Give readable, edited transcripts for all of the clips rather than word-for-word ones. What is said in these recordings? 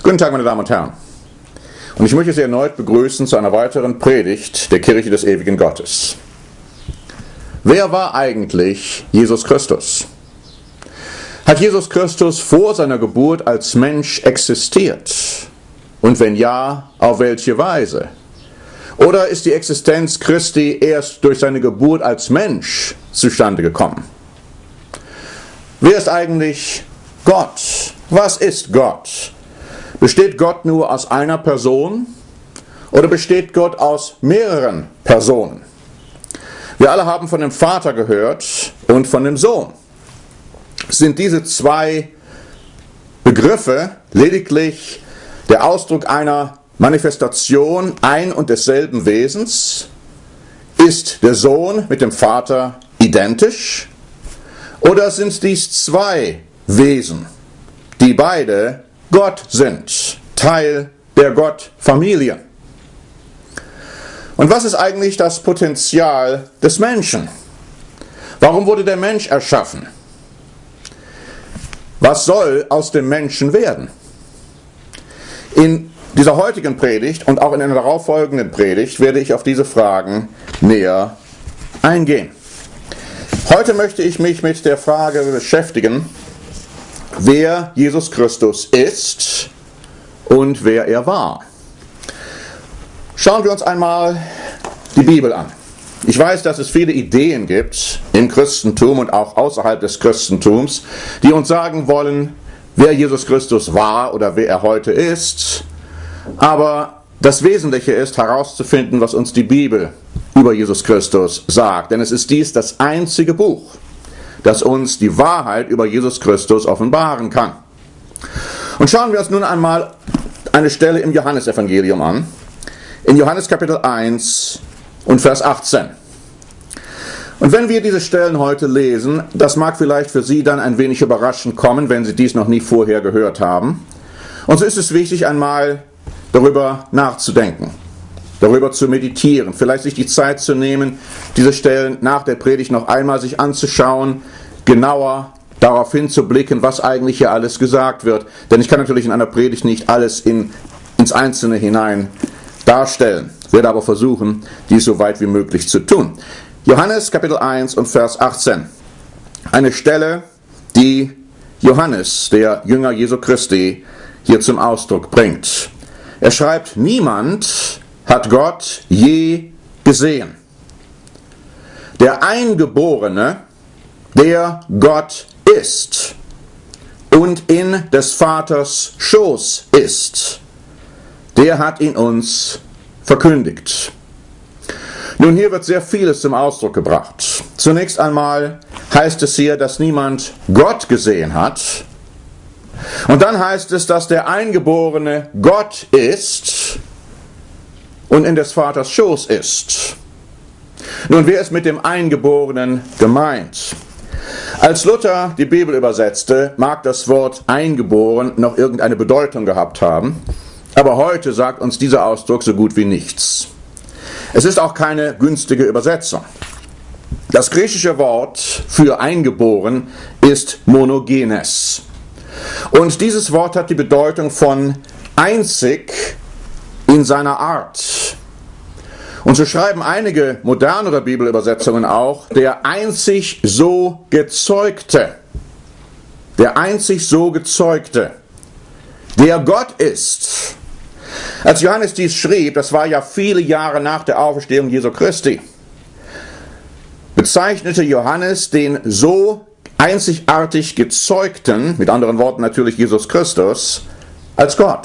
Guten Tag, meine Damen und Herren. Und ich möchte Sie erneut begrüßen zu einer weiteren Predigt der Kirche des ewigen Gottes. Wer war eigentlich Jesus Christus? Hat Jesus Christus vor seiner Geburt als Mensch existiert? Und wenn ja, auf welche Weise? Oder ist die Existenz Christi erst durch seine Geburt als Mensch zustande gekommen? Wer ist eigentlich Gott? Was ist Gott? Besteht Gott nur aus einer Person oder besteht Gott aus mehreren Personen? Wir alle haben von dem Vater gehört und von dem Sohn. Sind diese zwei Begriffe lediglich der Ausdruck einer Manifestation ein und desselben Wesens? Ist der Sohn mit dem Vater identisch? Oder sind dies zwei Wesen, die beide Gott sind, Teil der Gottfamilie? Und was ist eigentlich das Potenzial des Menschen? Warum wurde der Mensch erschaffen? Was soll aus dem Menschen werden? In dieser heutigen Predigt und auch in einer darauffolgenden Predigt werde ich auf diese Fragen näher eingehen. Heute möchte ich mich mit der Frage beschäftigen, wer Jesus Christus ist und wer er war. Schauen wir uns einmal die Bibel an. Ich weiß, dass es viele Ideen gibt im Christentum und auch außerhalb des Christentums, die uns sagen wollen, wer Jesus Christus war oder wer er heute ist. Aber das Wesentliche ist herauszufinden, was uns die Bibel über Jesus Christus sagt. Denn es ist dies das einzige Buch, das uns die Wahrheit über Jesus Christus offenbaren kann. Und schauen wir uns nun einmal eine Stelle im Johannesevangelium an. In Johannes Kapitel 1 und Vers 18. Und wenn wir diese Stellen heute lesen, das mag vielleicht für Sie dann ein wenig überraschend kommen, wenn Sie dies noch nie vorher gehört haben. Und so ist es wichtig, einmal darüber nachzudenken, darüber zu meditieren, vielleicht sich die Zeit zu nehmen, diese Stellen nach der Predigt noch einmal sich anzuschauen, genauer darauf hinzublicken, was eigentlich hier alles gesagt wird. Denn ich kann natürlich in einer Predigt nicht alles ins Einzelne hinein darstellen, werde aber versuchen, dies so weit wie möglich zu tun. Johannes Kapitel 1 und Vers 18. Eine Stelle, die Johannes, der Jünger Jesu Christi, hier zum Ausdruck bringt. Er schreibt, niemand hat Gott je gesehen. Der Eingeborene, der Gott ist und in des Vaters Schoß ist, der hat ihn uns verkündigt. Nun, hier wird sehr vieles zum Ausdruck gebracht. Zunächst einmal heißt es hier, dass niemand Gott gesehen hat. Und dann heißt es, dass der Eingeborene Gott ist und in des Vaters Schoß ist. Nun, wer ist mit dem Eingeborenen gemeint? Als Luther die Bibel übersetzte, mag das Wort eingeboren noch irgendeine Bedeutung gehabt haben, aber heute sagt uns dieser Ausdruck so gut wie nichts. Es ist auch keine günstige Übersetzung. Das griechische Wort für eingeboren ist monogenes. Und dieses Wort hat die Bedeutung von einzig in seiner Art. Und so schreiben einige modernere Bibelübersetzungen auch, der einzig so Gezeugte. Der einzig so Gezeugte, der Gott ist. Als Johannes dies schrieb, das war ja viele Jahre nach der Auferstehung Jesu Christi, bezeichnete Johannes den so einzigartig Gezeugten, mit anderen Worten natürlich Jesus Christus, als Gott.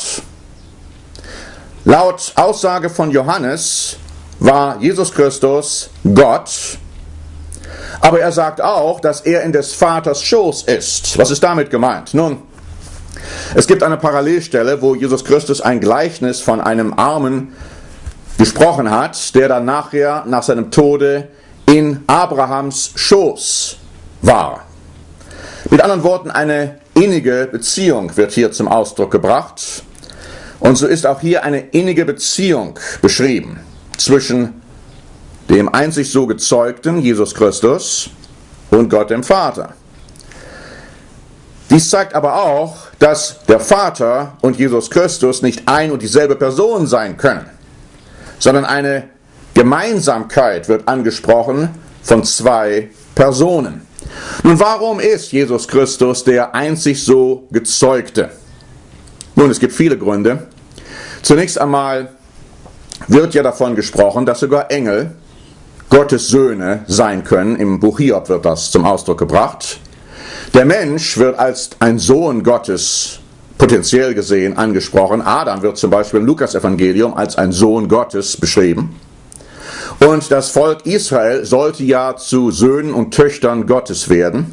Laut Aussage von Johannes war Jesus Christus Gott, aber er sagt auch, dass er in des Vaters Schoß ist. Was ist damit gemeint? Nun, es gibt eine Parallelstelle, wo Jesus Christus ein Gleichnis von einem Armen gesprochen hat, der dann nachher, nach seinem Tode, in Abrahams Schoß war. Mit anderen Worten, eine innige Beziehung wird hier zum Ausdruck gebracht. Und so ist auch hier eine innige Beziehung beschrieben zwischen dem einzig so Gezeugten, Jesus Christus, und Gott dem Vater. Dies zeigt aber auch dass der Vater und Jesus Christus nicht ein und dieselbe Person sein können, sondern eine Gemeinsamkeit wird angesprochen von zwei Personen. Nun, warum ist Jesus Christus der einzig so Gezeugte? Nun, es gibt viele Gründe. Zunächst einmal wird ja davon gesprochen, dass sogar Engel Gottes Söhne sein können. Im Buch Hiob wird das zum Ausdruck gebracht. Der Mensch wird als ein Sohn Gottes potenziell gesehen angesprochen. Adam wird zum Beispiel im Lukas-Evangelium als ein Sohn Gottes beschrieben. Und das Volk Israel sollte ja zu Söhnen und Töchtern Gottes werden.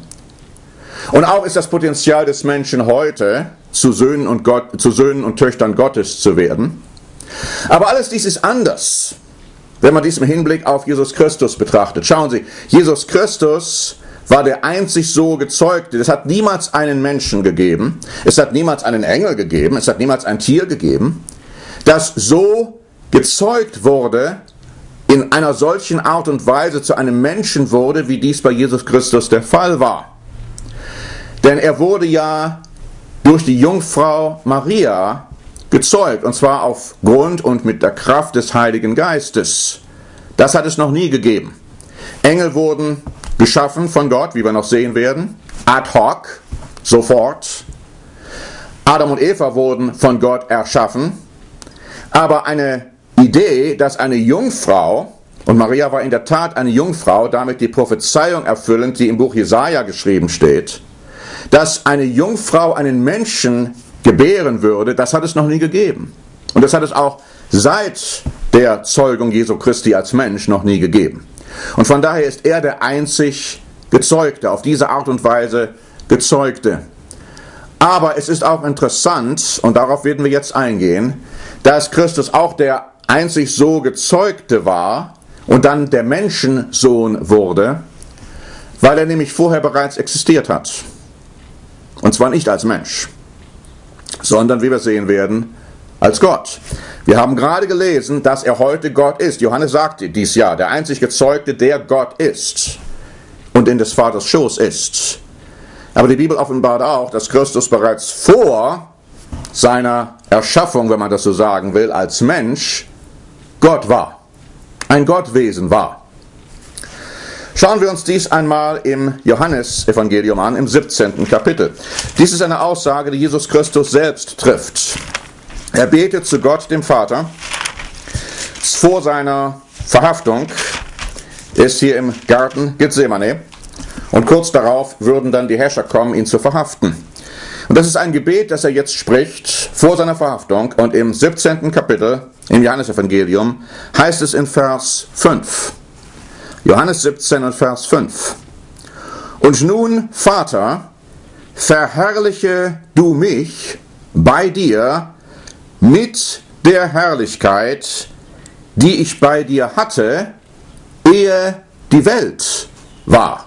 Und auch ist das Potenzial des Menschen heute, zu Söhnen und Töchtern Gottes zu werden. Aber alles dies ist anders, wenn man dies im Hinblick auf Jesus Christus betrachtet. Schauen Sie, Jesus Christus war der einzig so Gezeugte. Es hat niemals einen Menschen gegeben, es hat niemals einen Engel gegeben, es hat niemals ein Tier gegeben, das so gezeugt wurde, in einer solchen Art und Weise zu einem Menschen wurde, wie dies bei Jesus Christus der Fall war. Denn er wurde ja durch die Jungfrau Maria gezeugt, und zwar aufgrund und mit der Kraft des Heiligen Geistes. Das hat es noch nie gegeben. Engel wurden geschaffen von Gott, wie wir noch sehen werden, ad hoc, sofort. Adam und Eva wurden von Gott erschaffen, aber eine Idee, dass eine Jungfrau, und Maria war in der Tat eine Jungfrau, damit die Prophezeiung erfüllend, die im Buch Jesaja geschrieben steht, dass eine Jungfrau einen Menschen gebären würde, das hat es noch nie gegeben. Und das hat es auch seit der Zeugung Jesu Christi als Mensch noch nie gegeben. Und von daher ist er der einzig Gezeugte, auf diese Art und Weise Gezeugte. Aber es ist auch interessant, und darauf werden wir jetzt eingehen, dass Christus auch der einzig so Gezeugte war und dann der Menschensohn wurde, weil er nämlich vorher bereits existiert hat. Und zwar nicht als Mensch, sondern, wie wir sehen werden, als Gott. Wir haben gerade gelesen, dass er heute Gott ist. Johannes sagte dies ja, der einzig Gezeugte, der Gott ist und in des Vaters Schoß ist. Aber die Bibel offenbart auch, dass Christus bereits vor seiner Erschaffung, wenn man das so sagen will, als Mensch Gott war, ein Gottwesen war. Schauen wir uns dies einmal im Johannesevangelium an, im 17. Kapitel. Dies ist eine Aussage, die Jesus Christus selbst trifft. Er betet zu Gott, dem Vater, vor seiner Verhaftung, ist hier im Garten Gethsemane, und kurz darauf würden dann die Herrscher kommen, ihn zu verhaften. Und das ist ein Gebet, das er jetzt spricht, vor seiner Verhaftung, und im 17. Kapitel, im Johannesevangelium, heißt es in Vers 5. Johannes 17 und Vers 5. Und nun, Vater, verherrliche du mich bei dir mit der Herrlichkeit, die ich bei dir hatte, ehe die Welt war.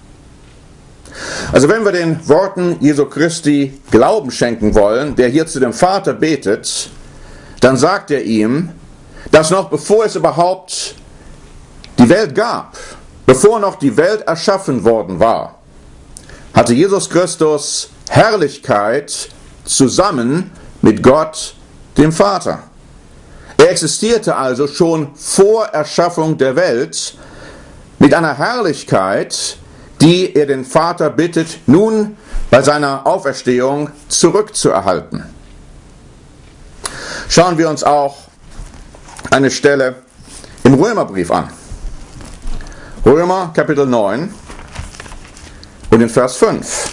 Also wenn wir den Worten Jesu Christi Glauben schenken wollen, der hier zu dem Vater betet, dann sagt er ihm, dass noch bevor es überhaupt die Welt gab, bevor noch die Welt erschaffen worden war, hatte Jesus Christus Herrlichkeit zusammen mit Gott, dem Vater. Er existierte also schon vor Erschaffung der Welt mit einer Herrlichkeit, die er den Vater bittet, nun bei seiner Auferstehung zurückzuerhalten. Schauen wir uns auch eine Stelle im Römerbrief an. Römer Kapitel 9 und in Vers 5.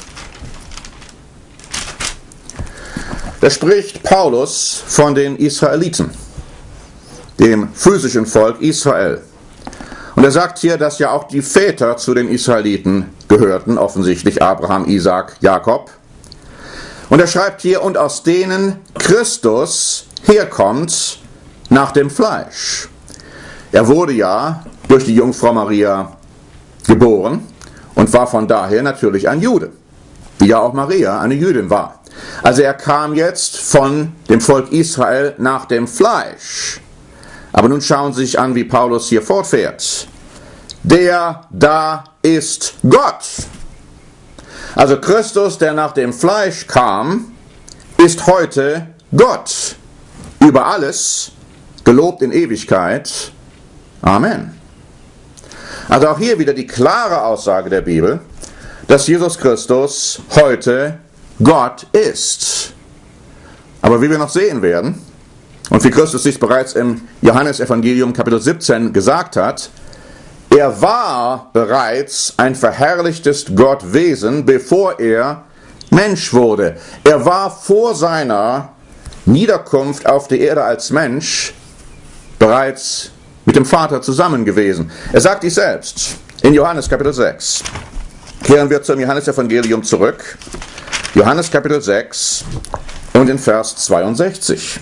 Da spricht Paulus von den Israeliten, dem physischen Volk Israel. Und er sagt hier, dass ja auch die Väter zu den Israeliten gehörten, offensichtlich Abraham, Isaak, Jakob. Und er schreibt hier, und aus denen Christus herkommt nach dem Fleisch. Er wurde ja durch die Jungfrau Maria geboren und war von daher natürlich ein Jude, wie ja auch Maria eine Jüdin war. Also er kam jetzt von dem Volk Israel nach dem Fleisch. Aber nun schauen Sie sich an, wie Paulus hier fortfährt. Der da ist Gott. Also Christus, der nach dem Fleisch kam, ist heute Gott über alles, gelobt in Ewigkeit. Amen. Also auch hier wieder die klare Aussage der Bibel, dass Jesus Christus heute Gott ist. Aber wie wir noch sehen werden, und wie Christus sich bereits im Johannesevangelium Kapitel 17 gesagt hat, er war bereits ein verherrlichtes Gottwesen, bevor er Mensch wurde. Er war vor seiner Niederkunft auf die Erde als Mensch bereits mit dem Vater zusammen gewesen. Er sagt dies selbst in Johannes Kapitel 6. Kehren wir zum Johannesevangelium zurück. Johannes Kapitel 6 und in Vers 62.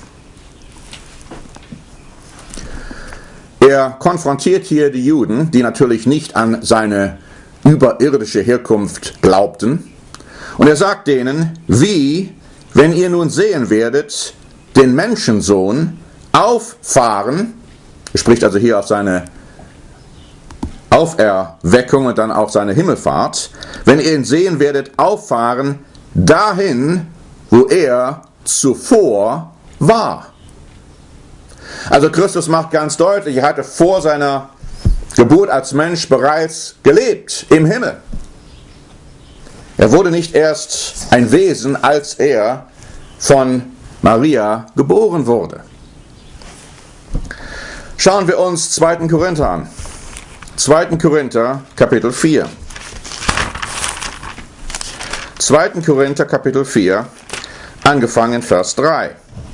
Er konfrontiert hier die Juden, die natürlich nicht an seine überirdische Herkunft glaubten. Und er sagt denen, wie, wenn ihr nun sehen werdet, den Menschensohn auffahren, er spricht also hier auf seine Auferweckung und dann auch seine Himmelfahrt, wenn ihr ihn sehen werdet, auffahren dahin, wo er zuvor war. Also Christus macht ganz deutlich, er hatte vor seiner Geburt als Mensch bereits gelebt im Himmel. Er wurde nicht erst ein Wesen, als er von Maria geboren wurde. Schauen wir uns 2. Korinther an. 2. Korinther, Kapitel 4. 2. Korinther, Kapitel 4, angefangen Vers 3.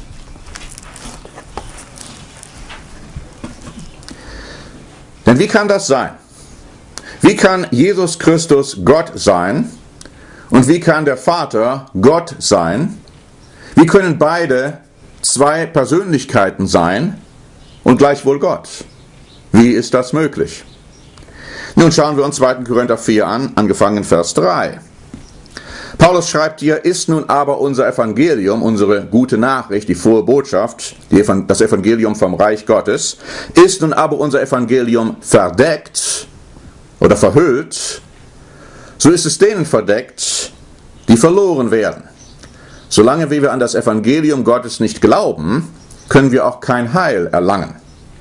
Denn wie kann das sein? Wie kann Jesus Christus Gott sein? Und wie kann der Vater Gott sein? Wie können beide zwei Persönlichkeiten sein und gleichwohl Gott? Wie ist das möglich? Nun schauen wir uns 2. Korinther 4 an, angefangen Vers 3. Paulus schreibt hier, ist nun aber unser Evangelium, unsere gute Nachricht, die frohe Botschaft, das Evangelium vom Reich Gottes, ist nun aber unser Evangelium verdeckt oder verhüllt, so ist es denen verdeckt, die verloren werden. Solange wie wir an das Evangelium Gottes nicht glauben, können wir auch kein Heil erlangen.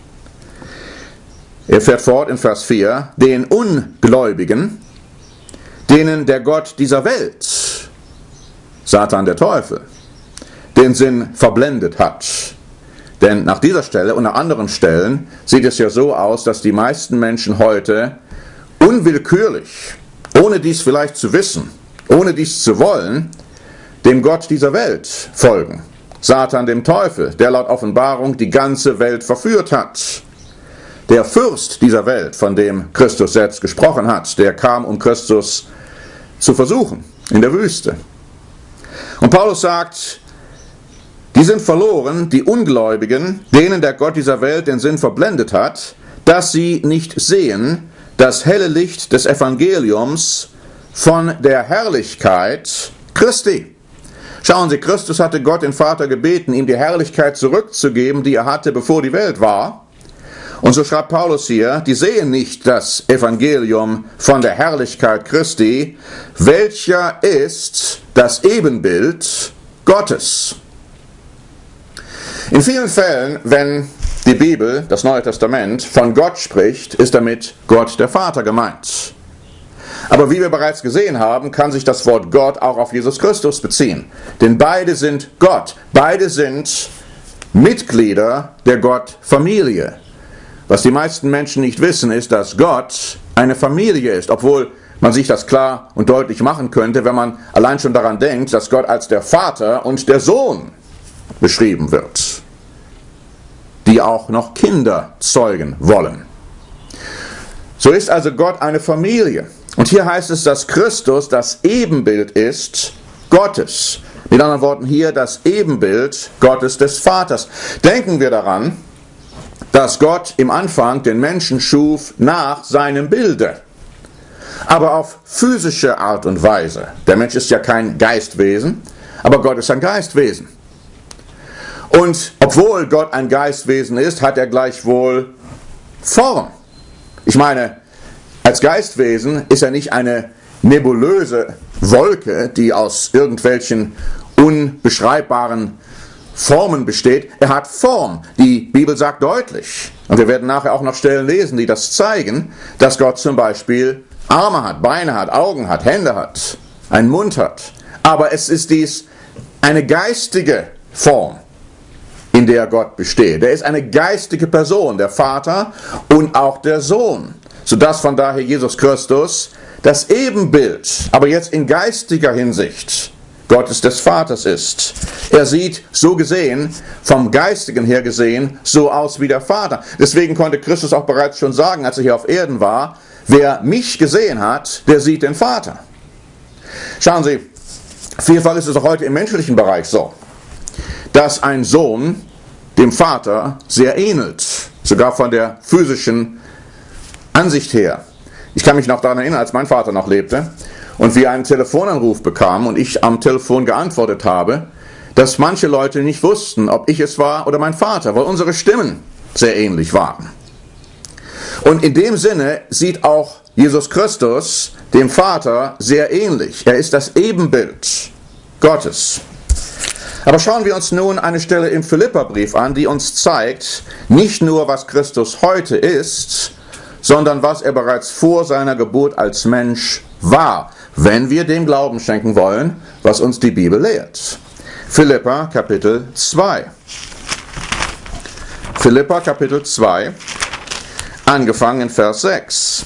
Er fährt fort in Vers 4, den Ungläubigen, denen der Gott dieser Welt, Satan der Teufel, den Sinn verblendet hat. Denn nach dieser Stelle und nach anderen Stellen sieht es ja so aus, dass die meisten Menschen heute unwillkürlich, ohne dies vielleicht zu wissen, ohne dies zu wollen, dem Gott dieser Welt folgen. Satan dem Teufel, der laut Offenbarung die ganze Welt verführt hat. Der Fürst dieser Welt, von dem Christus selbst gesprochen hat, der kam, um Christus zu versuchen in der Wüste. Und Paulus sagt, die sind verloren, die Ungläubigen, denen der Gott dieser Welt den Sinn verblendet hat, dass sie nicht sehen das helle Licht des Evangeliums von der Herrlichkeit Christi. Schauen Sie, Christus hatte Gott den Vater gebeten, ihm die Herrlichkeit zurückzugeben, die er hatte, bevor die Welt war. Und so schreibt Paulus hier, die sehen nicht das Evangelium von der Herrlichkeit Christi, welcher ist das Ebenbild Gottes. In vielen Fällen, wenn die Bibel, das Neue Testament, von Gott spricht, ist damit Gott der Vater gemeint. Aber wie wir bereits gesehen haben, kann sich das Wort Gott auch auf Jesus Christus beziehen. Denn beide sind Gott, beide sind Mitglieder der Gottfamilie. Was die meisten Menschen nicht wissen, ist, dass Gott eine Familie ist, obwohl man sich das klar und deutlich machen könnte, wenn man allein schon daran denkt, dass Gott als der Vater und der Sohn beschrieben wird, die auch noch Kinder zeugen wollen. So ist also Gott eine Familie. Und hier heißt es, dass Christus das Ebenbild ist Gottes. Mit anderen Worten, hier das Ebenbild Gottes des Vaters. Denken wir daran, dass Gott im Anfang den Menschen schuf nach seinem Bilde, aber auf physische Art und Weise. Der Mensch ist ja kein Geistwesen, aber Gott ist ein Geistwesen. Und obwohl Gott ein Geistwesen ist, hat er gleichwohl Form. Ich meine, als Geistwesen ist er nicht eine nebulöse Wolke, die aus irgendwelchen unbeschreibbaren Formen besteht. Er hat Form. Die Bibel sagt deutlich, und wir werden nachher auch noch Stellen lesen, die das zeigen, dass Gott zum Beispiel Arme hat, Beine hat, Augen hat, Hände hat, einen Mund hat. Aber es ist dies eine geistige Form, in der Gott besteht. Er ist eine geistige Person, der Vater und auch der Sohn, sodass von daher Jesus Christus das Ebenbild, aber jetzt in geistiger Hinsicht, Gottes des Vaters ist. Er sieht, so gesehen, vom Geistigen her gesehen, so aus wie der Vater. Deswegen konnte Christus auch bereits schon sagen, als er hier auf Erden war, wer mich gesehen hat, der sieht den Vater. Schauen Sie, vielfach ist es auch heute im menschlichen Bereich so, dass ein Sohn dem Vater sehr ähnelt, sogar von der physischen Ansicht her. Ich kann mich noch daran erinnern, als mein Vater noch lebte und wir einen Telefonanruf bekamen und ich am Telefon geantwortet habe, dass manche Leute nicht wussten, ob ich es war oder mein Vater, weil unsere Stimmen sehr ähnlich waren. Und in dem Sinne sieht auch Jesus Christus dem Vater sehr ähnlich. Er ist das Ebenbild Gottes. Aber schauen wir uns nun eine Stelle im Philipperbrief an, die uns zeigt, nicht nur, was Christus heute ist, sondern was er bereits vor seiner Geburt als Mensch war, wenn wir dem Glauben schenken wollen, was uns die Bibel lehrt. Philipper Kapitel 2. Philipper Kapitel 2, angefangen in Vers 6.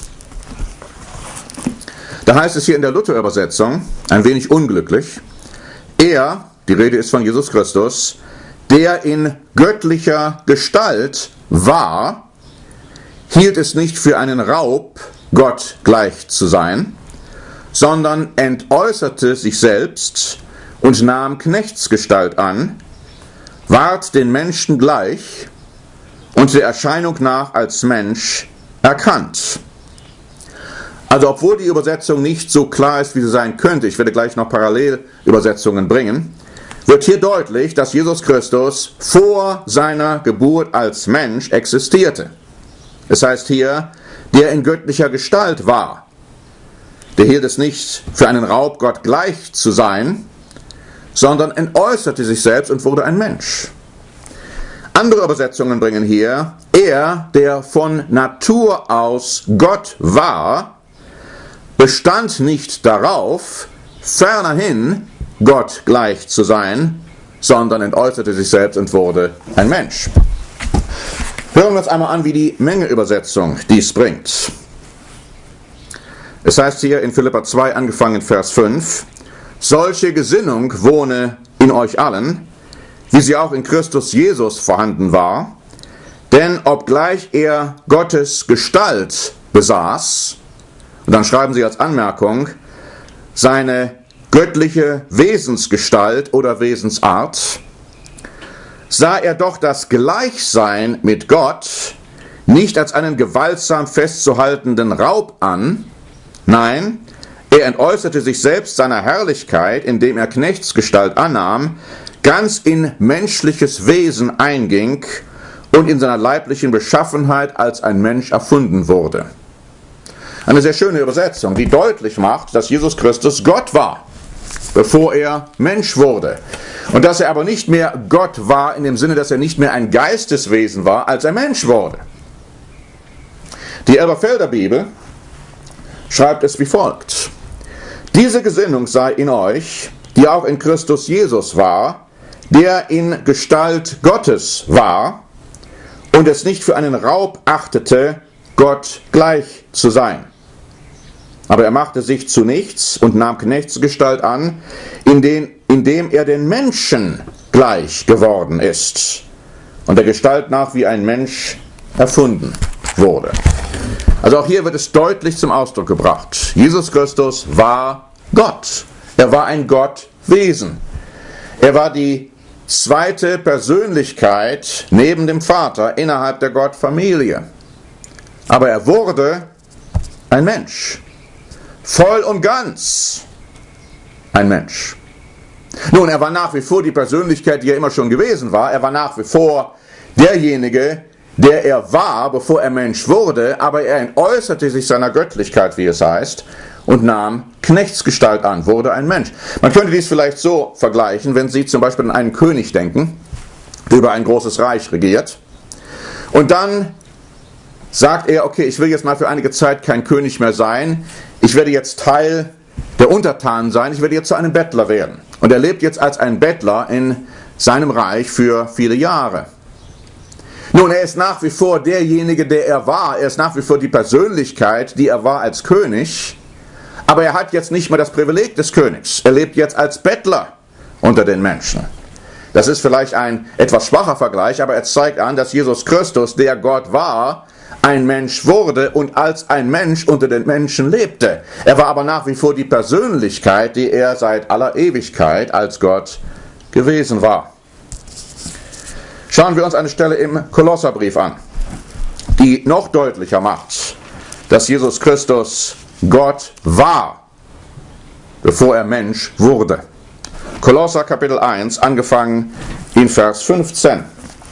Da heißt es hier in der Luther-Übersetzung, ein wenig unglücklich, er, die Rede ist von Jesus Christus, der in göttlicher Gestalt war, hielt es nicht für einen Raub, Gott gleich zu sein, sondern entäußerte sich selbst und nahm Knechtsgestalt an, ward den Menschen gleich und der Erscheinung nach als Mensch erkannt. Also obwohl die Übersetzung nicht so klar ist, wie sie sein könnte, ich werde gleich noch Parallelübersetzungen bringen, wird hier deutlich, dass Jesus Christus vor seiner Geburt als Mensch existierte. Es heißt hier, der in göttlicher Gestalt war. Der hielt es nicht für einen Raub, Gott gleich zu sein, sondern entäußerte sich selbst und wurde ein Mensch. Andere Übersetzungen bringen hier, er, der von Natur aus Gott war, bestand nicht darauf, fernerhin Gott gleich zu sein, sondern entäußerte sich selbst und wurde ein Mensch. Hören wir uns einmal an, wie die Menge-Übersetzung dies bringt. Es heißt hier in Philipper 2, angefangen in Vers 5, solche Gesinnung wohne in euch allen, wie sie auch in Christus Jesus vorhanden war, denn obgleich er Gottes Gestalt besaß, und dann schreiben sie als Anmerkung, seine göttliche Wesensgestalt oder Wesensart, sah er doch das Gleichsein mit Gott nicht als einen gewaltsam festzuhaltenden Raub an, nein, er entäußerte sich selbst seiner Herrlichkeit, indem er Knechtsgestalt annahm, ganz in menschliches Wesen einging und in seiner leiblichen Beschaffenheit als ein Mensch erfunden wurde. Eine sehr schöne Übersetzung, die deutlich macht, dass Jesus Christus Gott war, bevor er Mensch wurde. Und dass er aber nicht mehr Gott war, in dem Sinne, dass er nicht mehr ein Geisteswesen war, als er Mensch wurde. Die Elberfelder Bibel schreibt es wie folgt. Diese Gesinnung sei in euch, die auch in Christus Jesus war, der in Gestalt Gottes war und es nicht für einen Raub achtete, Gott gleich zu sein. Aber er machte sich zu nichts und nahm Knechtsgestalt an, indem er den Menschen gleich geworden ist und der Gestalt nach wie ein Mensch erfunden wurde. Also auch hier wird es deutlich zum Ausdruck gebracht. Jesus Christus war Gott. Er war ein Gottwesen. Er war die zweite Persönlichkeit neben dem Vater innerhalb der Gottfamilie. Aber er wurde ein Mensch. Voll und ganz ein Mensch. Nun, er war nach wie vor die Persönlichkeit, die er immer schon gewesen war. Er war nach wie vor derjenige, der er war, bevor er Mensch wurde, aber er entäußerte sich seiner Göttlichkeit, wie es heißt, und nahm Knechtsgestalt an, wurde ein Mensch. Man könnte dies vielleicht so vergleichen, wenn Sie zum Beispiel an einen König denken, der über ein großes Reich regiert. Und dann sagt er, okay, ich will jetzt mal für einige Zeit kein König mehr sein. Ich werde jetzt Teil der Untertanen sein. Ich werde jetzt zu einem Bettler werden. Und er lebt jetzt als ein Bettler in seinem Reich für viele Jahre. Nun, er ist nach wie vor derjenige, der er war. Er ist nach wie vor die Persönlichkeit, die er war als König. Aber er hat jetzt nicht mehr das Privileg des Königs. Er lebt jetzt als Bettler unter den Menschen. Das ist vielleicht ein etwas schwacher Vergleich, aber er zeigt an, dass Jesus Christus, der Gott war, ein Mensch wurde und als ein Mensch unter den Menschen lebte. Er war aber nach wie vor die Persönlichkeit, die er seit aller Ewigkeit als Gott gewesen war. Schauen wir uns eine Stelle im Kolosserbrief an, die noch deutlicher macht, dass Jesus Christus Gott war, bevor er Mensch wurde. Kolosser Kapitel 1, angefangen in Vers 15.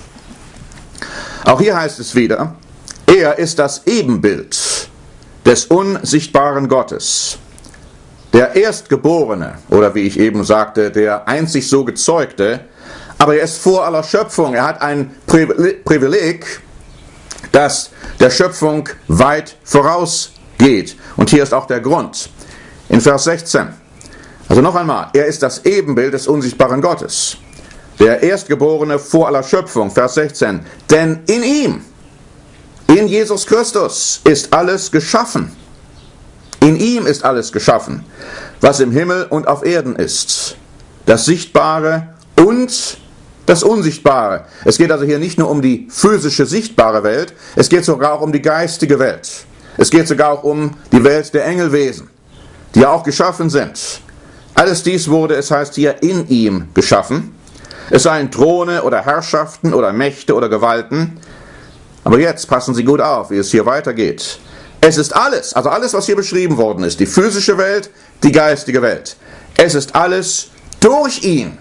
Auch hier heißt es wieder, er ist das Ebenbild des unsichtbaren Gottes, der Erstgeborene, oder wie ich eben sagte, der einzig so Gezeugte, aber er ist vor aller Schöpfung. Er hat ein Privileg, das der Schöpfung weit vorausgeht. Und hier ist auch der Grund. In Vers 16. Also noch einmal, er ist das Ebenbild des unsichtbaren Gottes. Der Erstgeborene vor aller Schöpfung. Vers 16. Denn in ihm, in Jesus Christus, ist alles geschaffen. In ihm ist alles geschaffen, was im Himmel und auf Erden ist. Das Sichtbare und das Unsichtbare. Es geht also hier nicht nur um die physische, sichtbare Welt, es geht sogar auch um die geistige Welt. Es geht sogar auch um die Welt der Engelwesen, die ja auch geschaffen sind. Alles dies wurde, es heißt hier, in ihm geschaffen. Es seien Throne oder Herrschaften oder Mächte oder Gewalten. Aber jetzt passen Sie gut auf, wie es hier weitergeht. Es ist alles, also alles, was hier beschrieben worden ist, die physische Welt, die geistige Welt. Es ist alles durch ihn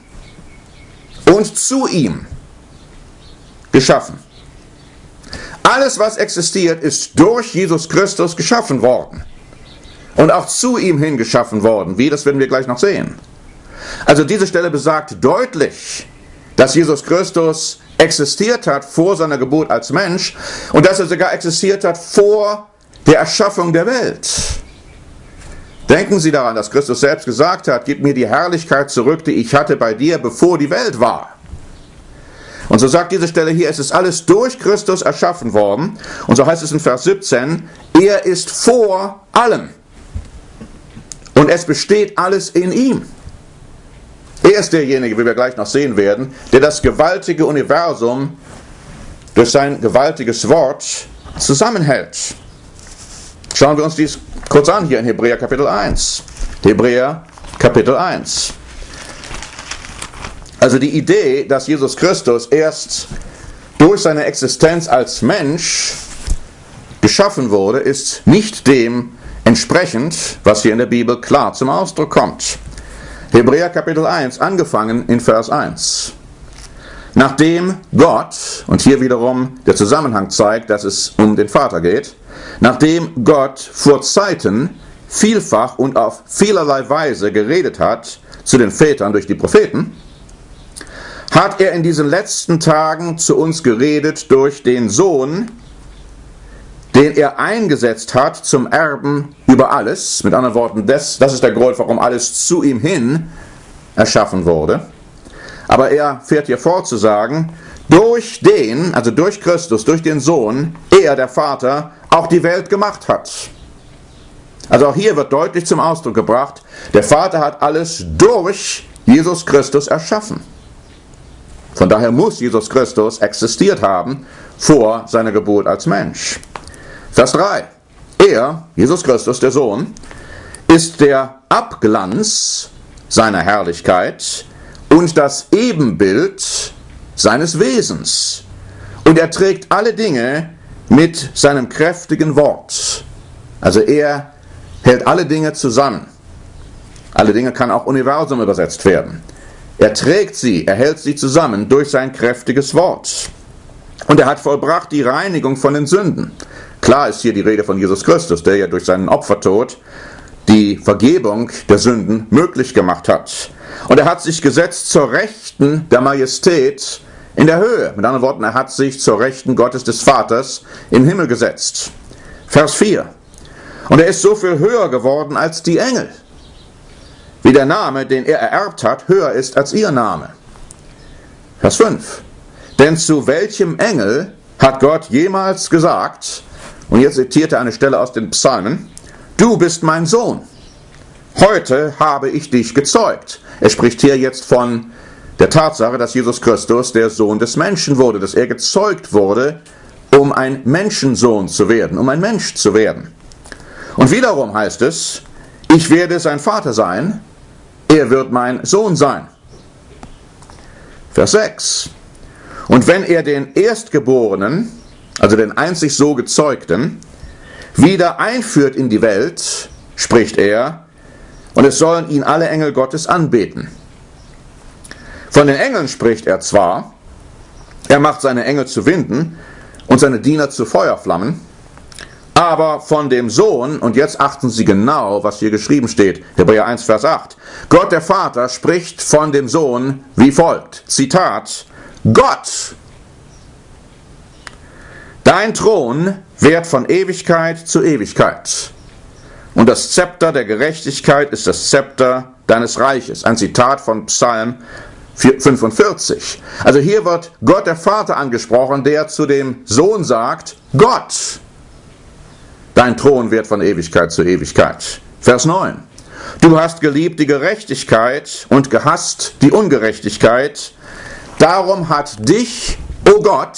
und zu ihm geschaffen. Alles, was existiert, ist durch Jesus Christus geschaffen worden. Und auch zu ihm hin geschaffen worden. Wie, das werden wir gleich noch sehen. Also diese Stelle besagt deutlich, dass Jesus Christus existiert hat vor seiner Geburt als Mensch und dass er sogar existiert hat vor der Erschaffung der Welt. Denken Sie daran, dass Christus selbst gesagt hat, gib mir die Herrlichkeit zurück, die ich hatte bei dir, bevor die Welt war. Und so sagt diese Stelle hier, es ist alles durch Christus erschaffen worden. Und so heißt es in Vers 17, er ist vor allem. Und es besteht alles in ihm. Er ist derjenige, wie wir gleich noch sehen werden, der das gewaltige Universum durch sein gewaltiges Wort zusammenhält. Schauen wir uns dies kurz an hier in Hebräer Kapitel 1. Hebräer Kapitel 1. Also die Idee, dass Jesus Christus erst durch seine Existenz als Mensch geschaffen wurde, ist nicht dem entsprechend, was hier in der Bibel klar zum Ausdruck kommt. Hebräer Kapitel 1, angefangen in Vers 1. Nachdem Gott, und hier wiederum der Zusammenhang zeigt, dass es um den Vater geht, nachdem Gott vor Zeiten vielfach und auf vielerlei Weise geredet hat zu den Vätern durch die Propheten, hat er in diesen letzten Tagen zu uns geredet durch den Sohn, den er eingesetzt hat zum Erben über alles. Mit anderen Worten, das ist der Grund, warum alles zu ihm hin erschaffen wurde. Aber er fährt hier fort zu sagen, durch den, also durch Christus, durch den Sohn, er, der Vater, auch die Welt gemacht hat. Also auch hier wird deutlich zum Ausdruck gebracht, der Vater hat alles durch Jesus Christus erschaffen. Von daher muss Jesus Christus existiert haben vor seiner Geburt als Mensch. Vers 3. Er, Jesus Christus, der Sohn, ist der Abglanz seiner Herrlichkeit und das Ebenbild seines Wesens. Und er trägt alle Dinge mit seinem kräftigen Wort. Also er hält alle Dinge zusammen. Alle Dinge kann auch Universum übersetzt werden. Er trägt sie, er hält sie zusammen durch sein kräftiges Wort. Und er hat vollbracht die Reinigung von den Sünden. Klar ist hier die Rede von Jesus Christus, der ja durch seinen Opfertod die Vergebung der Sünden möglich gemacht hat. Und er hat sich gesetzt zur Rechten der Majestät in der Höhe. Mit anderen Worten, er hat sich zur Rechten Gottes des Vaters im Himmel gesetzt. Vers 4. Und er ist so viel höher geworden als die Engel, wie der Name, den er ererbt hat, höher ist als ihr Name. Vers 5. Denn zu welchem Engel hat Gott jemals gesagt, und jetzt zitiert er eine Stelle aus den Psalmen, du bist mein Sohn, heute habe ich dich gezeugt. Er spricht hier jetzt von der Tatsache, dass Jesus Christus der Sohn des Menschen wurde, dass er gezeugt wurde, um ein Menschensohn zu werden, um ein Mensch zu werden. Und wiederum heißt es, ich werde sein Vater sein, er wird mein Sohn sein. Vers 6. Und wenn er den Erstgeborenen, also den einzig so Gezeugten, wieder einführt in die Welt, spricht er, und es sollen ihn alle Engel Gottes anbeten. Von den Engeln spricht er zwar, er macht seine Engel zu Winden und seine Diener zu Feuerflammen, aber von dem Sohn, und jetzt achten Sie genau, was hier geschrieben steht, Hebräer 1, Vers 8, Gott der Vater spricht von dem Sohn wie folgt, Zitat, Gott, dein Thron währt von Ewigkeit zu Ewigkeit und das Zepter der Gerechtigkeit ist das Zepter deines Reiches. Ein Zitat von Psalm 45. Also hier wird Gott der Vater angesprochen, der zu dem Sohn sagt, Gott, dein Thron währt von Ewigkeit zu Ewigkeit. Vers 9. Du hast geliebt die Gerechtigkeit und gehasst die Ungerechtigkeit. Darum hat dich, o Gott,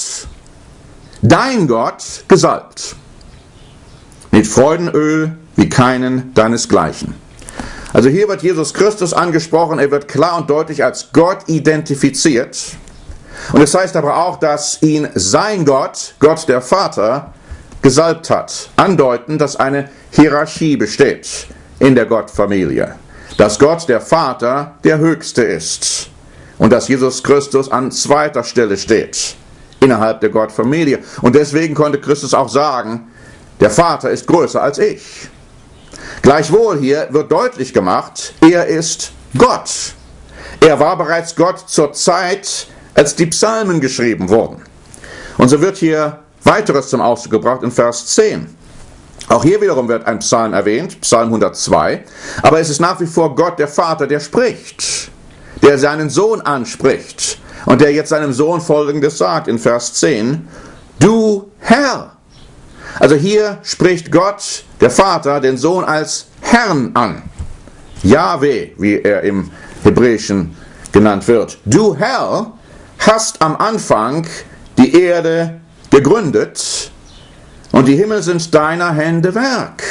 dein Gott, gesalbt. Mit Freudenöl wie keinen deinesgleichen. Also hier wird Jesus Christus angesprochen, er wird klar und deutlich als Gott identifiziert. Und es heißt aber auch, dass ihn sein Gott, Gott der Vater, gesalbt hat. Andeutend, dass eine Hierarchie besteht in der Gottfamilie. Dass Gott der Vater der Höchste ist. Und dass Jesus Christus an zweiter Stelle steht innerhalb der Gottfamilie. Und deswegen konnte Christus auch sagen, der Vater ist größer als ich. Gleichwohl hier wird deutlich gemacht, er ist Gott. Er war bereits Gott zur Zeit, als die Psalmen geschrieben wurden. Und so wird hier weiteres zum Ausdruck gebracht in Vers 10. Auch hier wiederum wird ein Psalm erwähnt, Psalm 102, aber es ist nach wie vor Gott der Vater, der spricht, der seinen Sohn anspricht und der jetzt seinem Sohn Folgendes sagt in Vers 10, du Herr. Also hier spricht Gott, der Vater, den Sohn als Herrn an. Jahwe, wie er im Hebräischen genannt wird. Du Herr hast am Anfang die Erde gegründet und die Himmel sind deiner Hände Werk.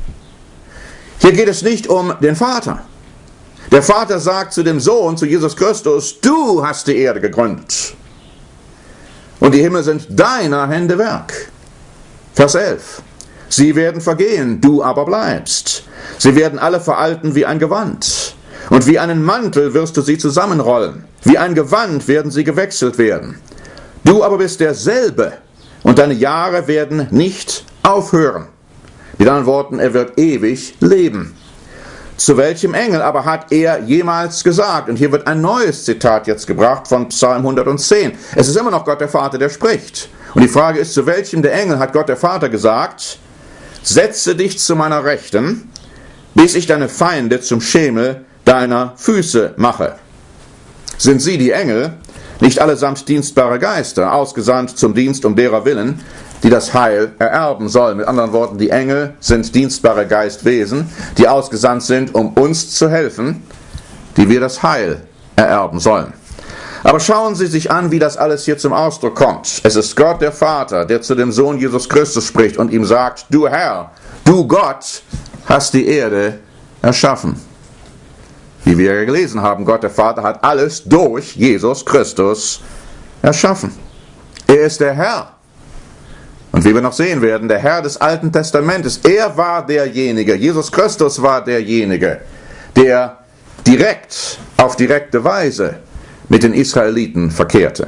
Hier geht es nicht um den Vater. Der Vater sagt zu dem Sohn, zu Jesus Christus, du hast die Erde gegründet und die Himmel sind deiner Hände Werk. Vers 11. Sie werden vergehen, du aber bleibst. Sie werden alle veralten wie ein Gewand. Und wie einen Mantel wirst du sie zusammenrollen. Wie ein Gewand werden sie gewechselt werden. Du aber bist derselbe und deine Jahre werden nicht aufhören. Mit anderen Worten, er wird ewig leben. Zu welchem Engel aber hat er jemals gesagt? Und hier wird ein neues Zitat jetzt gebracht von Psalm 110. Es ist immer noch Gott der Vater, der spricht. Und die Frage ist, zu welchem der Engel hat Gott der Vater gesagt, setze dich zu meiner Rechten, bis ich deine Feinde zum Schemel deiner Füße mache. Sind sie, die Engel, nicht allesamt dienstbare Geister, ausgesandt zum Dienst um derer Willen, die das Heil ererben sollen? Mit anderen Worten, die Engel sind dienstbare Geistwesen, die ausgesandt sind, um uns zu helfen, die wir das Heil ererben sollen. Aber schauen Sie sich an, wie das alles hier zum Ausdruck kommt. Es ist Gott der Vater, der zu dem Sohn Jesus Christus spricht und ihm sagt, du Herr, du Gott, hast die Erde erschaffen. Wie wir gelesen haben, Gott der Vater hat alles durch Jesus Christus erschaffen. Er ist der Herr. Und wie wir noch sehen werden, der Herr des Alten Testamentes, er war derjenige, Jesus Christus war derjenige, der direkt, auf direkte Weise mit den Israeliten verkehrte.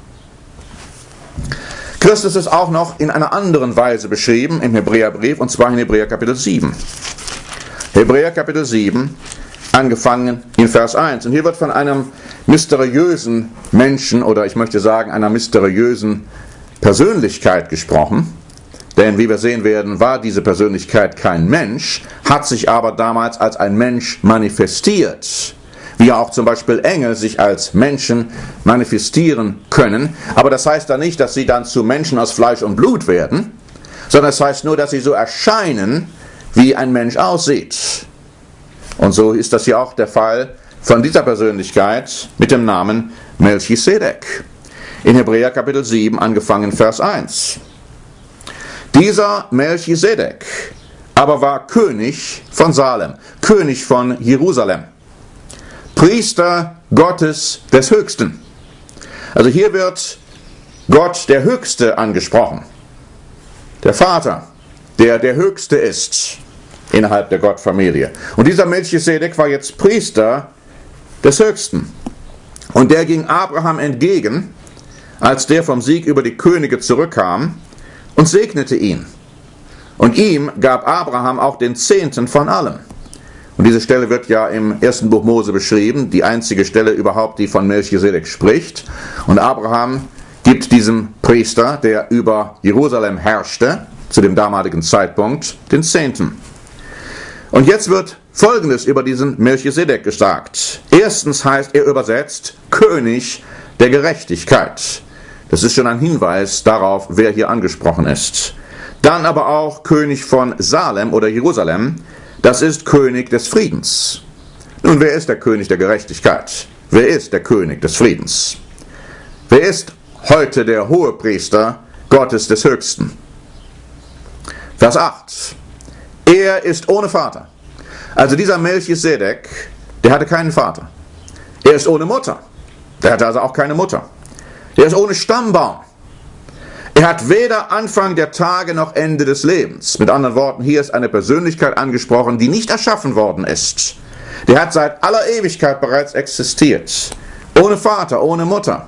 Christus ist auch noch in einer anderen Weise beschrieben im Hebräerbrief, und zwar in Hebräer Kapitel 7. Hebräer Kapitel 7, angefangen in Vers 1. Und hier wird von einem mysteriösen Menschen, oder ich möchte sagen einer mysteriösen Persönlichkeit gesprochen. Denn wie wir sehen werden, war diese Persönlichkeit kein Mensch, hat sich aber damals als ein Mensch manifestiert. Wie ja auch zum Beispiel Engel sich als Menschen manifestieren können. Aber das heißt dann nicht, dass sie dann zu Menschen aus Fleisch und Blut werden, sondern es heißt nur, dass sie so erscheinen, wie ein Mensch aussieht. Und so ist das hier auch der Fall von dieser Persönlichkeit mit dem Namen Melchisedek. In Hebräer Kapitel 7, angefangen Vers 1. Dieser Melchisedek aber war König von Salem, König von Jerusalem, Priester Gottes des Höchsten. Also hier wird Gott der Höchste angesprochen. Der Vater, der der Höchste ist innerhalb der Gottfamilie. Und dieser Melchisedek war jetzt Priester des Höchsten. Und der ging Abraham entgegen, als der vom Sieg über die Könige zurückkam, und segnete ihn. Und ihm gab Abraham auch den Zehnten von allem. Und diese Stelle wird ja im ersten Buch Mose beschrieben, die einzige Stelle überhaupt, die von Melchisedek spricht. Und Abraham gibt diesem Priester, der über Jerusalem herrschte, zu dem damaligen Zeitpunkt, den Zehnten. Und jetzt wird Folgendes über diesen Melchisedek gesagt. Erstens heißt er übersetzt König der Gerechtigkeit. Das ist schon ein Hinweis darauf, wer hier angesprochen ist. Dann aber auch König von Salem oder Jerusalem. Das ist König des Friedens. Nun, wer ist der König der Gerechtigkeit? Wer ist der König des Friedens? Wer ist heute der Hohepriester Gottes des Höchsten? Vers 8. Er ist ohne Vater. Also dieser Melchisedek, der hatte keinen Vater. Er ist ohne Mutter. Der hatte also auch keine Mutter. Er ist ohne Stammbaum. Er hat weder Anfang der Tage noch Ende des Lebens. Mit anderen Worten, hier ist eine Persönlichkeit angesprochen, die nicht erschaffen worden ist. Der hat seit aller Ewigkeit bereits existiert. Ohne Vater, ohne Mutter.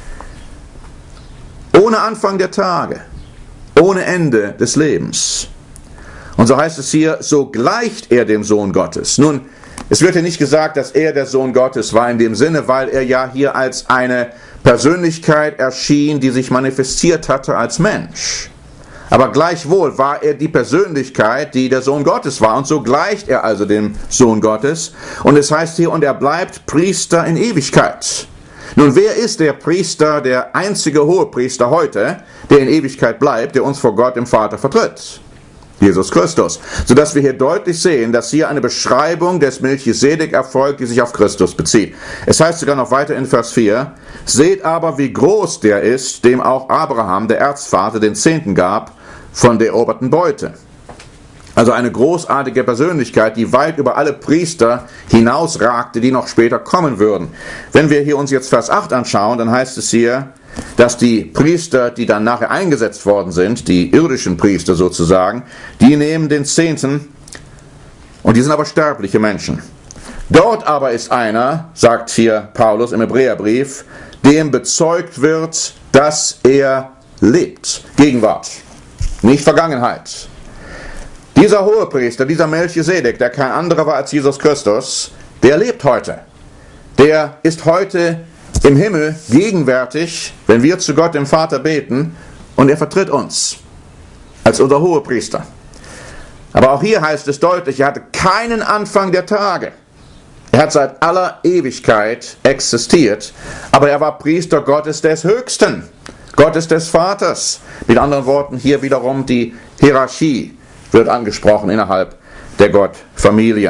Ohne Anfang der Tage. Ohne Ende des Lebens. Und so heißt es hier, so gleicht er dem Sohn Gottes. Nun, es wird hier nicht gesagt, dass er der Sohn Gottes war in dem Sinne, weil er ja hier als eine Persönlichkeit erschien, die sich manifestiert hatte als Mensch. Aber gleichwohl war er die Persönlichkeit, die der Sohn Gottes war. Und so gleicht er also dem Sohn Gottes. Und es heißt hier, und er bleibt Priester in Ewigkeit. Nun, wer ist der Priester, der einzige Hohepriester heute, der in Ewigkeit bleibt, der uns vor Gott im Vater vertritt? Jesus Christus. Sodass wir hier deutlich sehen, dass hier eine Beschreibung des Melchisedek erfolgt, die sich auf Christus bezieht. Es heißt sogar noch weiter in Vers 4, seht aber, wie groß der ist, dem auch Abraham, der Erzvater, den Zehnten gab von der eroberten Beute. Also eine großartige Persönlichkeit, die weit über alle Priester hinausragte, die noch später kommen würden. Wenn wir hier uns jetzt Vers 8 anschauen, dann heißt es hier, dass die Priester, die dann nachher eingesetzt worden sind, die irdischen Priester sozusagen, die nehmen den Zehnten und die sind aber sterbliche Menschen. Dort aber ist einer, sagt hier Paulus im Hebräerbrief, dem bezeugt wird, dass er lebt. Gegenwart, nicht Vergangenheit. Dieser Hohepriester, dieser Melchisedek, der kein anderer war als Jesus Christus, der lebt heute. Der ist heute im Himmel gegenwärtig, wenn wir zu Gott dem Vater beten, und er vertritt uns als unser Hohepriester. Aber auch hier heißt es deutlich, er hatte keinen Anfang der Tage. Er hat seit aller Ewigkeit existiert, aber er war Priester Gottes des Höchsten, Gottes des Vaters. Mit anderen Worten, hier wiederum die Hierarchie wird angesprochen innerhalb der Gottfamilie.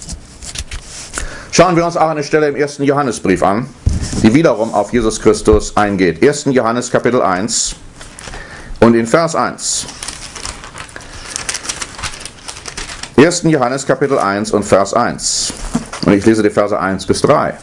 Schauen wir uns auch eine Stelle im 1. Johannesbrief an, die wiederum auf Jesus Christus eingeht. 1. Johannes Kapitel 1 und in Vers 1. 1. Johannes Kapitel 1 und Vers 1. Und ich lese die Verse 1 bis 3.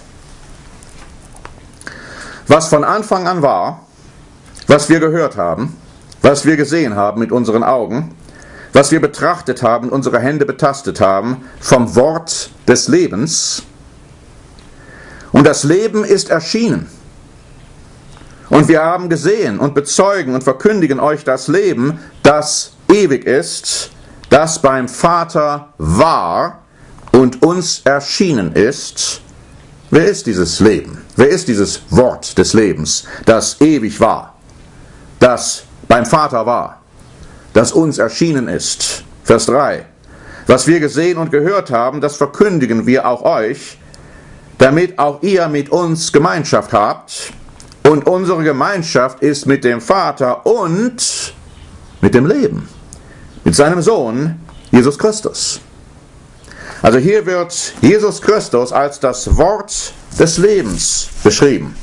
Was von Anfang an war, was wir gehört haben, was wir gesehen haben mit unseren Augen, was wir betrachtet haben, unsere Hände betastet haben, vom Wort des Lebens. Und das Leben ist erschienen. Und wir haben gesehen und bezeugen und verkündigen euch das Leben, das ewig ist, das beim Vater war und uns erschienen ist. Wer ist dieses Leben? Wer ist dieses Wort des Lebens, das ewig war, das beim Vater war, das uns erschienen ist? Vers 3. Was wir gesehen und gehört haben, das verkündigen wir auch euch, damit auch ihr mit uns Gemeinschaft habt. Und unsere Gemeinschaft ist mit dem Vater und mit dem Leben, mit seinem Sohn Jesus Christus. Also hier wird Jesus Christus als das Wort des Lebens beschrieben.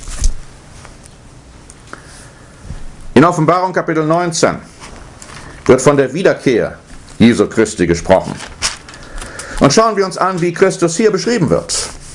In Offenbarung Kapitel 19 wird von der Wiederkehr Jesu Christi gesprochen. Und schauen wir uns an, wie Christus hier beschrieben wird.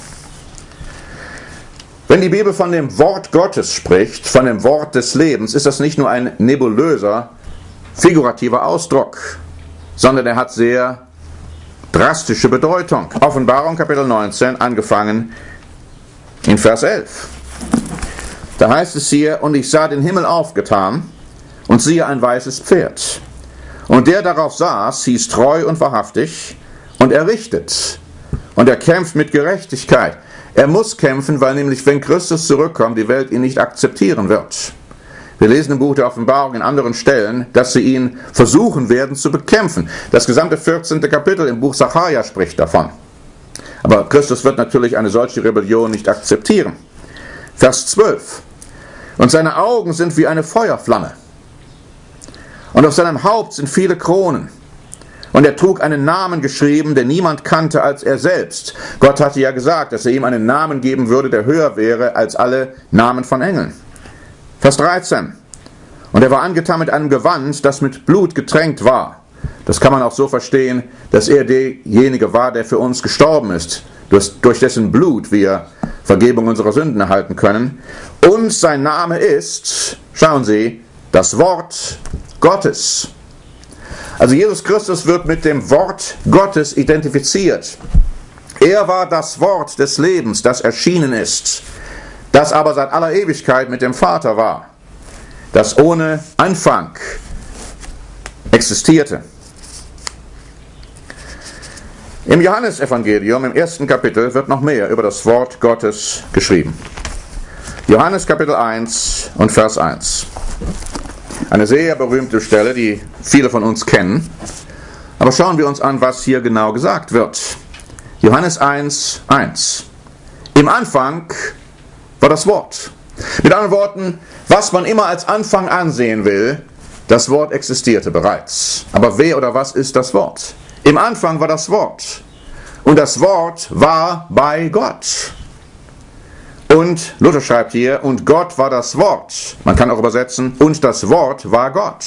Wenn die Bibel von dem Wort Gottes spricht, von dem Wort des Lebens, ist das nicht nur ein nebulöser, figurativer Ausdruck, sondern er hat sehr drastische Bedeutung. Offenbarung Kapitel 19, angefangen in Vers 11. Da heißt es hier, und ich sah den Himmel aufgetan, und siehe ein weißes Pferd. Und der darauf saß, hieß treu und wahrhaftig, und er richtet, und er kämpft mit Gerechtigkeit. Er muss kämpfen, weil nämlich, wenn Christus zurückkommt, die Welt ihn nicht akzeptieren wird. Wir lesen im Buch der Offenbarung in anderen Stellen, dass sie ihn versuchen werden zu bekämpfen. Das gesamte 14. Kapitel im Buch Sacharja spricht davon. Aber Christus wird natürlich eine solche Rebellion nicht akzeptieren. Vers 12. Und seine Augen sind wie eine Feuerflamme. Und auf seinem Haupt sind viele Kronen. Und er trug einen Namen geschrieben, den niemand kannte als er selbst. Gott hatte ja gesagt, dass er ihm einen Namen geben würde, der höher wäre als alle Namen von Engeln. Vers 13. Und er war angetan mit einem Gewand, das mit Blut getränkt war. Das kann man auch so verstehen, dass er derjenige war, der für uns gestorben ist, durch dessen Blut wir Vergebung unserer Sünden erhalten können. Und sein Name ist, schauen Sie, das Wort Gottes. Also Jesus Christus wird mit dem Wort Gottes identifiziert. Er war das Wort des Lebens, das erschienen ist, das aber seit aller Ewigkeit mit dem Vater war, das ohne Anfang existierte. Im Johannesevangelium, im 1. Kapitel, wird noch mehr über das Wort Gottes geschrieben. Johannes Kapitel 1 und Vers 1. Eine sehr berühmte Stelle, die viele von uns kennen. Aber schauen wir uns an, was hier genau gesagt wird. Johannes 1, 1. Im Anfang war das Wort. Mit anderen Worten, was man immer als Anfang ansehen will, das Wort existierte bereits. Aber wer oder was ist das Wort? Im Anfang war das Wort. Und das Wort war bei Gott. Und Luther schreibt hier, und Gott war das Wort. Man kann auch übersetzen, und das Wort war Gott.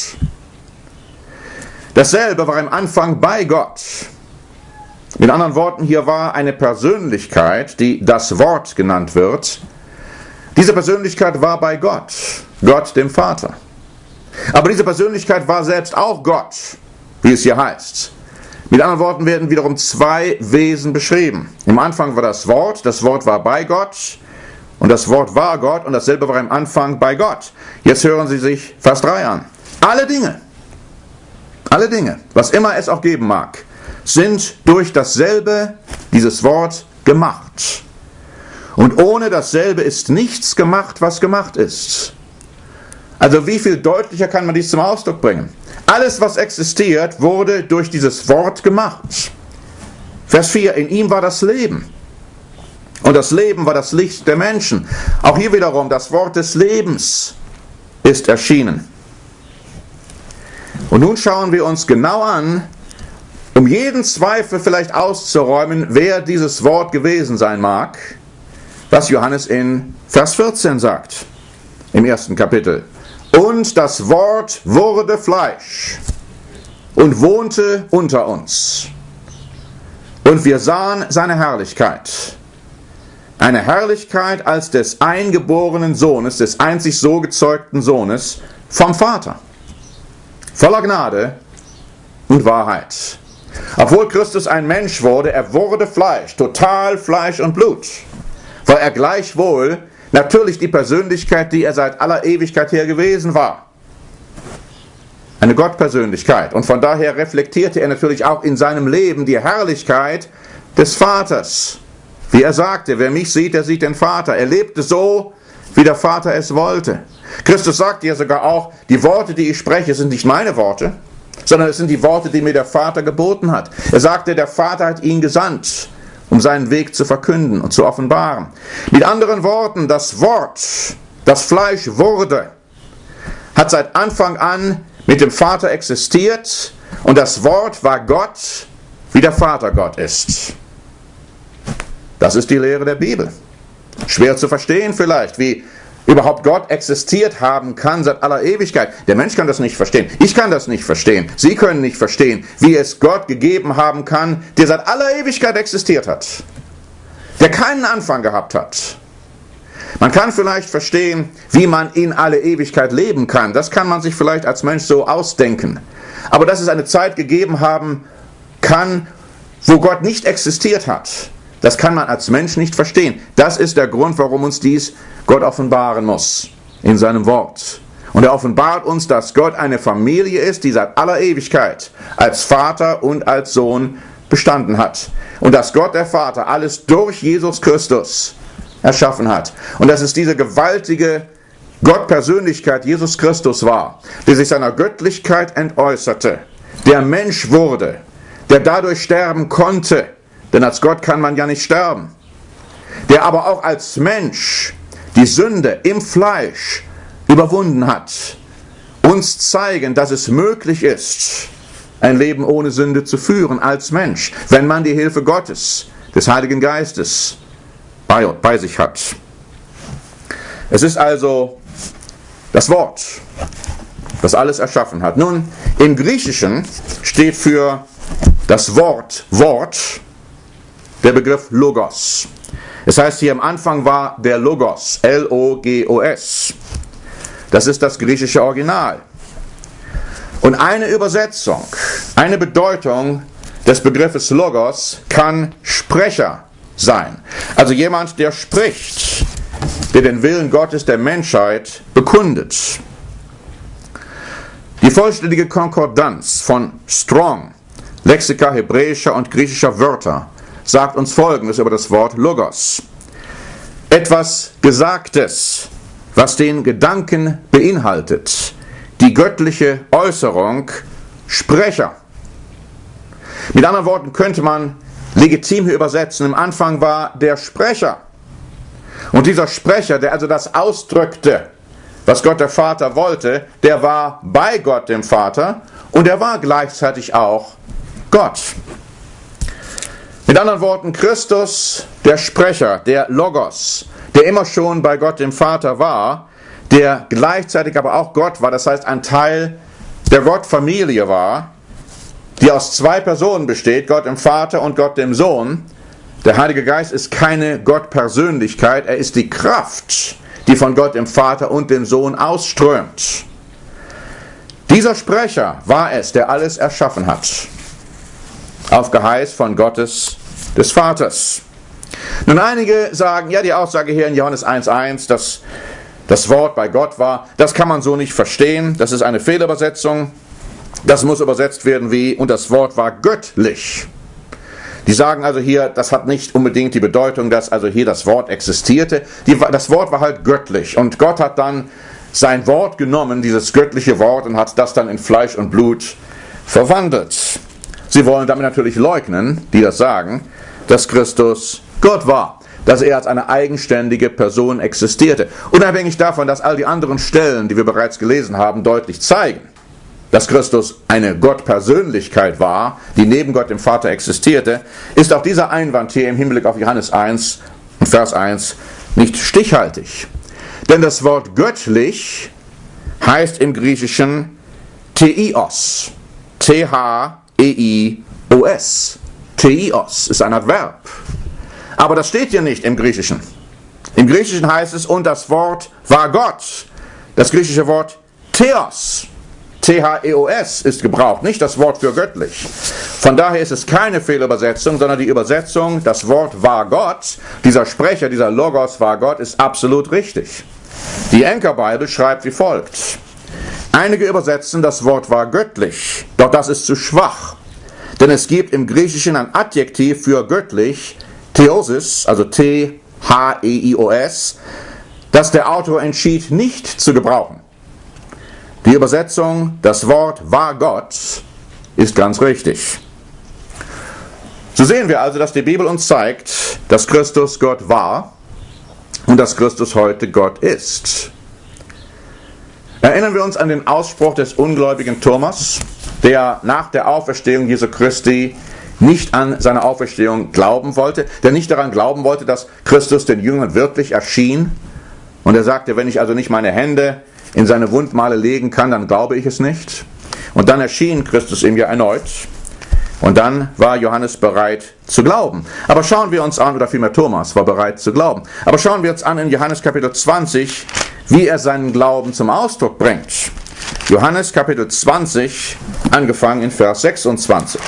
Dasselbe war im Anfang bei Gott. Mit anderen Worten, hier war eine Persönlichkeit, die das Wort genannt wird. Diese Persönlichkeit war bei Gott, Gott dem Vater. Aber diese Persönlichkeit war selbst auch Gott, wie es hier heißt. Mit anderen Worten werden wiederum zwei Wesen beschrieben. Im Anfang war das Wort war bei Gott. Und das Wort war Gott und dasselbe war im Anfang bei Gott. Jetzt hören Sie sich Vers 3 an. Alle Dinge, was immer es auch geben mag, sind durch dasselbe, dieses Wort, gemacht. Und ohne dasselbe ist nichts gemacht, was gemacht ist. Also wie viel deutlicher kann man dies zum Ausdruck bringen? Alles, was existiert, wurde durch dieses Wort gemacht. Vers 4, in ihm war das Leben. Und das Leben war das Licht der Menschen. Auch hier wiederum, das Wort des Lebens ist erschienen. Und nun schauen wir uns genau an, um jeden Zweifel vielleicht auszuräumen, wer dieses Wort gewesen sein mag, was Johannes in Vers 14 sagt, im 1. Kapitel. Und das Wort wurde Fleisch und wohnte unter uns. Und wir sahen seine Herrlichkeit. Eine Herrlichkeit als des eingeborenen Sohnes, des einzig so gezeugten Sohnes vom Vater. Voller Gnade und Wahrheit. Obwohl Christus ein Mensch wurde, er wurde Fleisch, total Fleisch und Blut. Weil er gleichwohl natürlich die Persönlichkeit, die er seit aller Ewigkeit her gewesen war. Eine Gottpersönlichkeit. Und von daher reflektierte er natürlich auch in seinem Leben die Herrlichkeit des Vaters. Wie er sagte, wer mich sieht, der sieht den Vater. Er lebte so, wie der Vater es wollte. Christus sagte ja sogar auch, die Worte, die ich spreche, sind nicht meine Worte, sondern es sind die Worte, die mir der Vater geboten hat. Er sagte, der Vater hat ihn gesandt, um seinen Weg zu verkünden und zu offenbaren. Mit anderen Worten, das Wort, das Fleisch wurde, hat seit Anfang an mit dem Vater existiert und das Wort war Gott, wie der Vater Gott ist. Das ist die Lehre der Bibel. Schwer zu verstehen vielleicht, wie überhaupt Gott existiert haben kann seit aller Ewigkeit. Der Mensch kann das nicht verstehen. Ich kann das nicht verstehen. Sie können nicht verstehen, wie es Gott gegeben haben kann, der seit aller Ewigkeit existiert hat. Der keinen Anfang gehabt hat. Man kann vielleicht verstehen, wie man in alle Ewigkeit leben kann. Das kann man sich vielleicht als Mensch so ausdenken. Aber dass es eine Zeit gegeben haben kann, wo Gott nicht existiert hat, das kann man als Mensch nicht verstehen. Das ist der Grund, warum uns dies Gott offenbaren muss in seinem Wort. Und er offenbart uns, dass Gott eine Familie ist, die seit aller Ewigkeit als Vater und als Sohn bestanden hat. Und dass Gott der Vater alles durch Jesus Christus erschaffen hat. Und dass es diese gewaltige Gottpersönlichkeit Jesus Christus war, der sich seiner Göttlichkeit entäußerte, der Mensch wurde, der dadurch sterben konnte, denn als Gott kann man ja nicht sterben, der aber auch als Mensch die Sünde im Fleisch überwunden hat, uns zeigen, dass es möglich ist, ein Leben ohne Sünde zu führen als Mensch, wenn man die Hilfe Gottes, des Heiligen Geistes, bei sich hat. Es ist also das Wort, das alles erschaffen hat. Nun, im Griechischen steht für das Wort der Begriff Logos. Es heißt hier, am Anfang war der Logos, L-O-G-O-S. Das ist das griechische Original. Und eine Übersetzung, eine Bedeutung des Begriffes Logos kann Sprecher sein. Also jemand, der spricht, der den Willen Gottes der Menschheit bekundet. Die vollständige Konkordanz von Strong, Lexika hebräischer und griechischer Wörter, sagt uns Folgendes über das Wort Logos. Etwas Gesagtes, was den Gedanken beinhaltet. Die göttliche Äußerung, Sprecher. Mit anderen Worten könnte man legitim hier übersetzen, im Anfang war der Sprecher. Und dieser Sprecher, der also das ausdrückte, was Gott der Vater wollte, der war bei Gott dem Vater und er war gleichzeitig auch Gott. Mit anderen Worten, Christus, der Sprecher, der Logos, der immer schon bei Gott dem Vater war, der gleichzeitig aber auch Gott war, das heißt ein Teil der Gottfamilie war, die aus zwei Personen besteht, Gott dem Vater und Gott dem Sohn. Der Heilige Geist ist keine Gottpersönlichkeit, er ist die Kraft, die von Gott dem Vater und dem Sohn ausströmt. Dieser Sprecher war es, der alles erschaffen hat, auf Geheiß von Gottes des Vaters. Nun, einige sagen, ja, die Aussage hier in Johannes 1,1, dass das Wort bei Gott war, das kann man so nicht verstehen, das ist eine Fehlübersetzung. Das muss übersetzt werden wie, und das Wort war göttlich. Die sagen also hier, das hat nicht unbedingt die Bedeutung, dass also hier das Wort existierte. Das Wort war halt göttlich. Und Gott hat dann sein Wort genommen, dieses göttliche Wort, und hat das dann in Fleisch und Blut verwandelt. Sie wollen damit natürlich leugnen, die das sagen, dass Christus Gott war. Dass er als eine eigenständige Person existierte. Unabhängig davon, dass all die anderen Stellen, die wir bereits gelesen haben, deutlich zeigen, dass Christus eine Gottpersönlichkeit war, die neben Gott dem Vater existierte, ist auch dieser Einwand hier im Hinblick auf Johannes 1 und Vers 1 nicht stichhaltig. Denn das Wort göttlich heißt im Griechischen Theos. T-H-E-I-O-S. Theos ist ein Adverb. Aber das steht hier nicht im Griechischen. Im Griechischen heißt es, und das Wort war Gott. Das griechische Wort Theos. T-H-E-O-S ist gebraucht, nicht das Wort für göttlich. Von daher ist es keine Fehlübersetzung, sondern die Übersetzung, das Wort war Gott, dieser Sprecher, dieser Logos war Gott, ist absolut richtig. Die Anchor Bible schreibt wie folgt. Einige übersetzen, das Wort war göttlich, doch das ist zu schwach. denn es gibt im Griechischen ein Adjektiv für göttlich, Theosis, also T-H-E-I-O-S, das der Autor entschied nicht zu gebrauchen. Die Übersetzung, das Wort war Gott, ist ganz richtig. So sehen wir also, dass die Bibel uns zeigt, dass Christus Gott war und dass Christus heute Gott ist. Erinnern wir uns an den Ausspruch des ungläubigen Thomas, der nach der Auferstehung Jesu Christi nicht an seine Auferstehung glauben wollte, der nicht daran glauben wollte, dass Christus den Jüngern wirklich erschien. Und er sagte, wenn ich also nicht meine Hände in seine Wundmale legen kann, dann glaube ich es nicht. Und dann erschien Christus ihm ja erneut. Und dann war Johannes bereit zu glauben. Aber schauen wir uns an, oder vielmehr Thomas war bereit zu glauben. Aber schauen wir uns an in Johannes Kapitel 20, wie er seinen Glauben zum Ausdruck bringt. Johannes Kapitel 20, angefangen in Vers 26.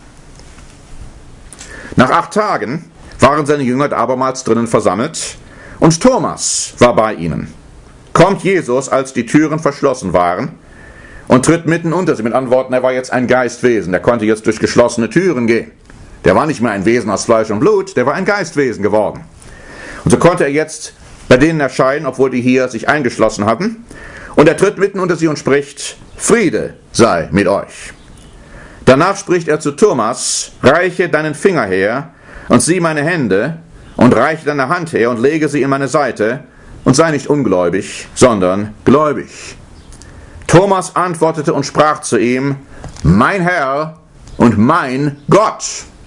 Nach 8 Tagen waren seine Jünger abermals drinnen versammelt, und Thomas war bei ihnen. Kommt Jesus, als die Türen verschlossen waren, und tritt mitten unter sie. Mit anderen Worten, er war jetzt ein Geistwesen. Der konnte jetzt durch geschlossene Türen gehen. Der war nicht mehr ein Wesen aus Fleisch und Blut, der war ein Geistwesen geworden. Und so konnte er jetzt bei denen erscheinen, obwohl die hier sich eingeschlossen hatten. Und er tritt mitten unter sie und spricht, Friede sei mit euch. Danach spricht er zu Thomas, reiche deinen Finger her und sieh meine Hände und reiche deine Hand her und lege sie in meine Seite und sei nicht ungläubig, sondern gläubig. Thomas antwortete und sprach zu ihm, mein Herr und mein Gott.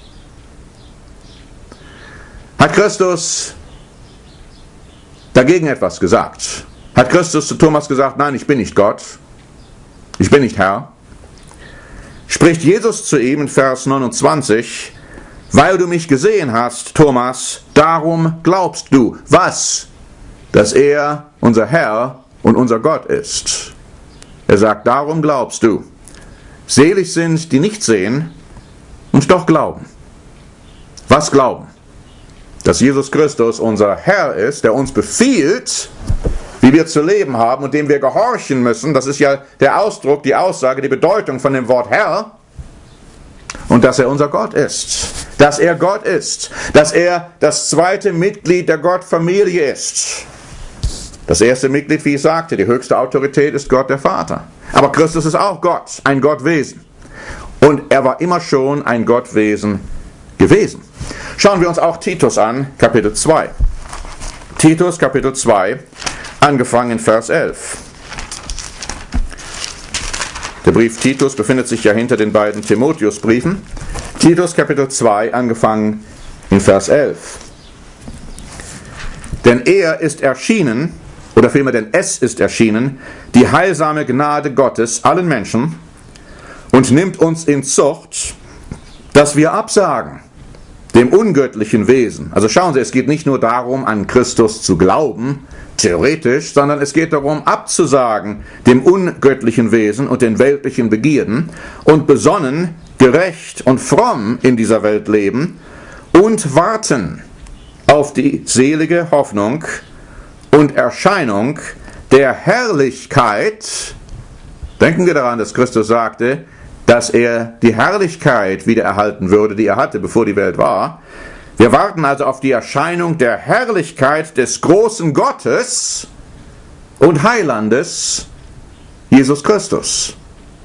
Hat Christus dagegen etwas gesagt? Hat Christus zu Thomas gesagt, nein, ich bin nicht Gott, ich bin nicht Herr? Spricht Jesus zu ihm in Vers 29, weil du mich gesehen hast, Thomas, darum glaubst du. Was? Dass er unser Herr und unser Gott ist. Er sagt, darum glaubst du. Selig sind, die nicht sehen und doch glauben. Was glauben? Dass Jesus Christus unser Herr ist, der uns befiehlt, wie wir zu leben haben und dem wir gehorchen müssen. Das ist ja der Ausdruck, die Aussage, die Bedeutung von dem Wort Herr. Und dass er unser Gott ist. Dass er Gott ist. Dass er das zweite Mitglied der Gottfamilie ist. Das erste Mitglied, wie ich sagte, die höchste Autorität ist Gott der Vater. Aber Christus ist auch Gott, ein Gottwesen. Und er war immer schon ein Gottwesen gewesen. Schauen wir uns auch Titus an, Kapitel 2. Titus, Kapitel 2, angefangen in Vers 11. Der Brief Titus befindet sich ja hinter den beiden Timotheusbriefen. Titus, Kapitel 2, angefangen in Vers 11. Denn er ist erschienen, oder vielmehr, denn es ist erschienen, die heilsame Gnade Gottes allen Menschen und nimmt uns in Zucht, dass wir absagen dem ungöttlichen Wesen. Also schauen Sie, es geht nicht nur darum, an Christus zu glauben, theoretisch, sondern es geht darum, abzusagen dem ungöttlichen Wesen und den weltlichen Begierden und besonnen, gerecht und fromm in dieser Welt leben und warten auf die selige Hoffnung und Erscheinung der Herrlichkeit. Denken wir daran, dass Christus sagte, dass er die Herrlichkeit wieder erhalten würde, die er hatte, bevor die Welt war. Wir warten also auf die Erscheinung der Herrlichkeit des großen Gottes und Heilandes, Jesus Christus.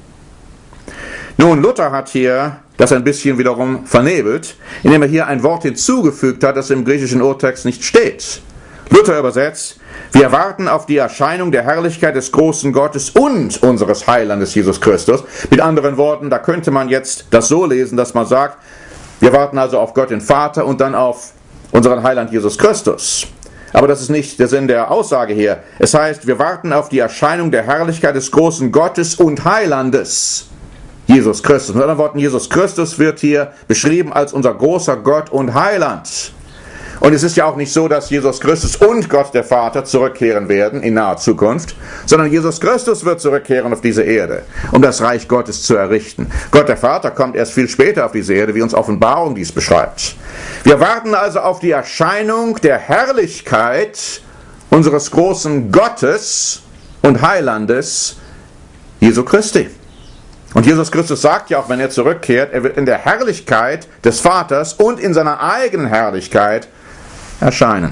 Nun, Luther hat hier das ein bisschen wiederum vernebelt, indem er hier ein Wort hinzugefügt hat, das im griechischen Urtext nicht steht. Luther übersetzt, wir warten auf die Erscheinung der Herrlichkeit des großen Gottes und unseres Heilandes Jesus Christus. Mit anderen Worten, da könnte man jetzt das so lesen, dass man sagt, wir warten also auf Gott den Vater und dann auf unseren Heiland Jesus Christus. Aber das ist nicht der Sinn der Aussage hier. Es heißt, wir warten auf die Erscheinung der Herrlichkeit des großen Gottes und Heilandes Jesus Christus. Mit anderen Worten, Jesus Christus wird hier beschrieben als unser großer Gott und Heiland. Und es ist ja auch nicht so, dass Jesus Christus und Gott der Vater zurückkehren werden in naher Zukunft, sondern Jesus Christus wird zurückkehren auf diese Erde, um das Reich Gottes zu errichten. Gott der Vater kommt erst viel später auf diese Erde, wie uns Offenbarung dies beschreibt. Wir warten also auf die Erscheinung der Herrlichkeit unseres großen Gottes und Heilandes, Jesu Christi. Und Jesus Christus sagt ja auch, wenn er zurückkehrt, er wird in der Herrlichkeit des Vaters und in seiner eigenen Herrlichkeit erscheinen.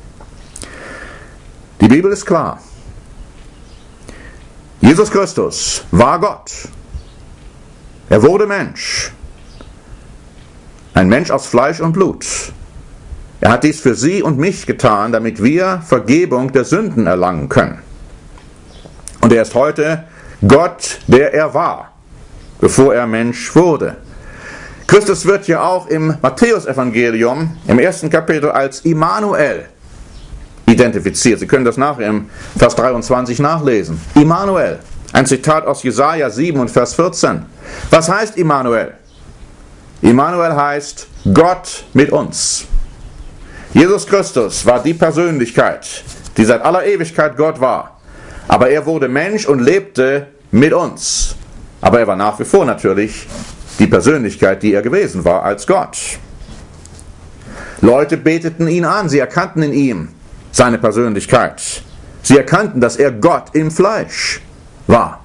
Die Bibel ist klar. Jesus Christus war Gott. Er wurde Mensch. Ein Mensch aus Fleisch und Blut. Er hat dies für Sie und mich getan, damit wir Vergebung der Sünden erlangen können. Und er ist heute Gott, der er war, bevor er Mensch wurde. Christus wird ja auch im Matthäusevangelium im 1. Kapitel als Immanuel identifiziert. Sie können das nachher im Vers 23 nachlesen. Immanuel, ein Zitat aus Jesaja 7 und Vers 14. Was heißt Immanuel? Immanuel heißt Gott mit uns. Jesus Christus war die Persönlichkeit, die seit aller Ewigkeit Gott war. Aber er wurde Mensch und lebte mit uns. Aber er war nach wie vor natürlich die Persönlichkeit, die er gewesen war als Gott. Leute beteten ihn an, sie erkannten in ihm seine Persönlichkeit. Sie erkannten, dass er Gott im Fleisch war.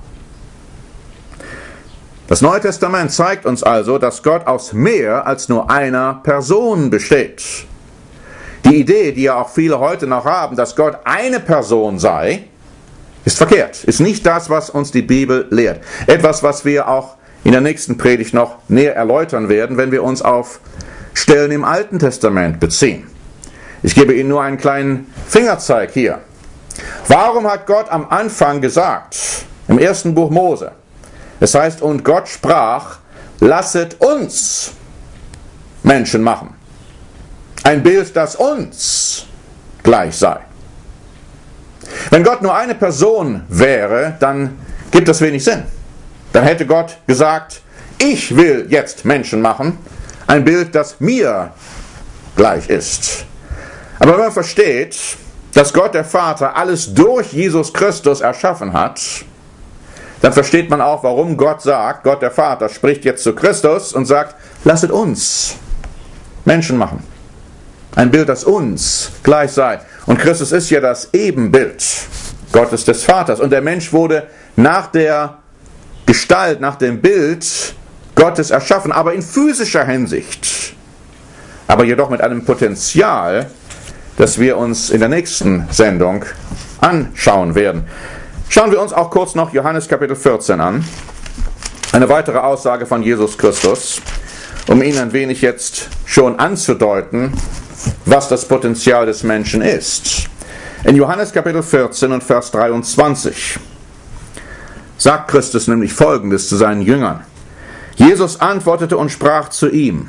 Das Neue Testament zeigt uns also, dass Gott aus mehr als nur einer Person besteht. Die Idee, die ja auch viele heute noch haben, dass Gott eine Person sei, ist verkehrt. Ist nicht das, was uns die Bibel lehrt. Etwas, was wir auch in der nächsten Predigt noch näher erläutern werden, wenn wir uns auf Stellen im Alten Testament beziehen. Ich gebe Ihnen nur einen kleinen Fingerzeig hier. Warum hat Gott am Anfang gesagt, im 1. Buch Mose, es heißt, und Gott sprach, lasset uns Menschen machen. Ein Bild, das uns gleich sei. Wenn Gott nur eine Person wäre, dann gibt es wenig Sinn. Dann hätte Gott gesagt, ich will jetzt Menschen machen, ein Bild, das mir gleich ist. Aber wenn man versteht, dass Gott der Vater alles durch Jesus Christus erschaffen hat, dann versteht man auch, warum Gott sagt, Gott der Vater spricht jetzt zu Christus und sagt, lasset uns Menschen machen. Ein Bild, das uns gleich sei. Und Christus ist ja das Ebenbild Gottes des Vaters. Und der Mensch wurde nach der Gestalt, nach dem Bild Gottes erschaffen, aber in physischer Hinsicht. Aber jedoch mit einem Potenzial, das wir uns in der nächsten Sendung anschauen werden. Schauen wir uns auch kurz noch Johannes Kapitel 14 an. Eine weitere Aussage von Jesus Christus, um Ihnen ein wenig jetzt schon anzudeuten, was das Potenzial des Menschen ist. In Johannes Kapitel 14 und Vers 23 sagt Christus nämlich Folgendes zu seinen Jüngern. Jesus antwortete und sprach zu ihm,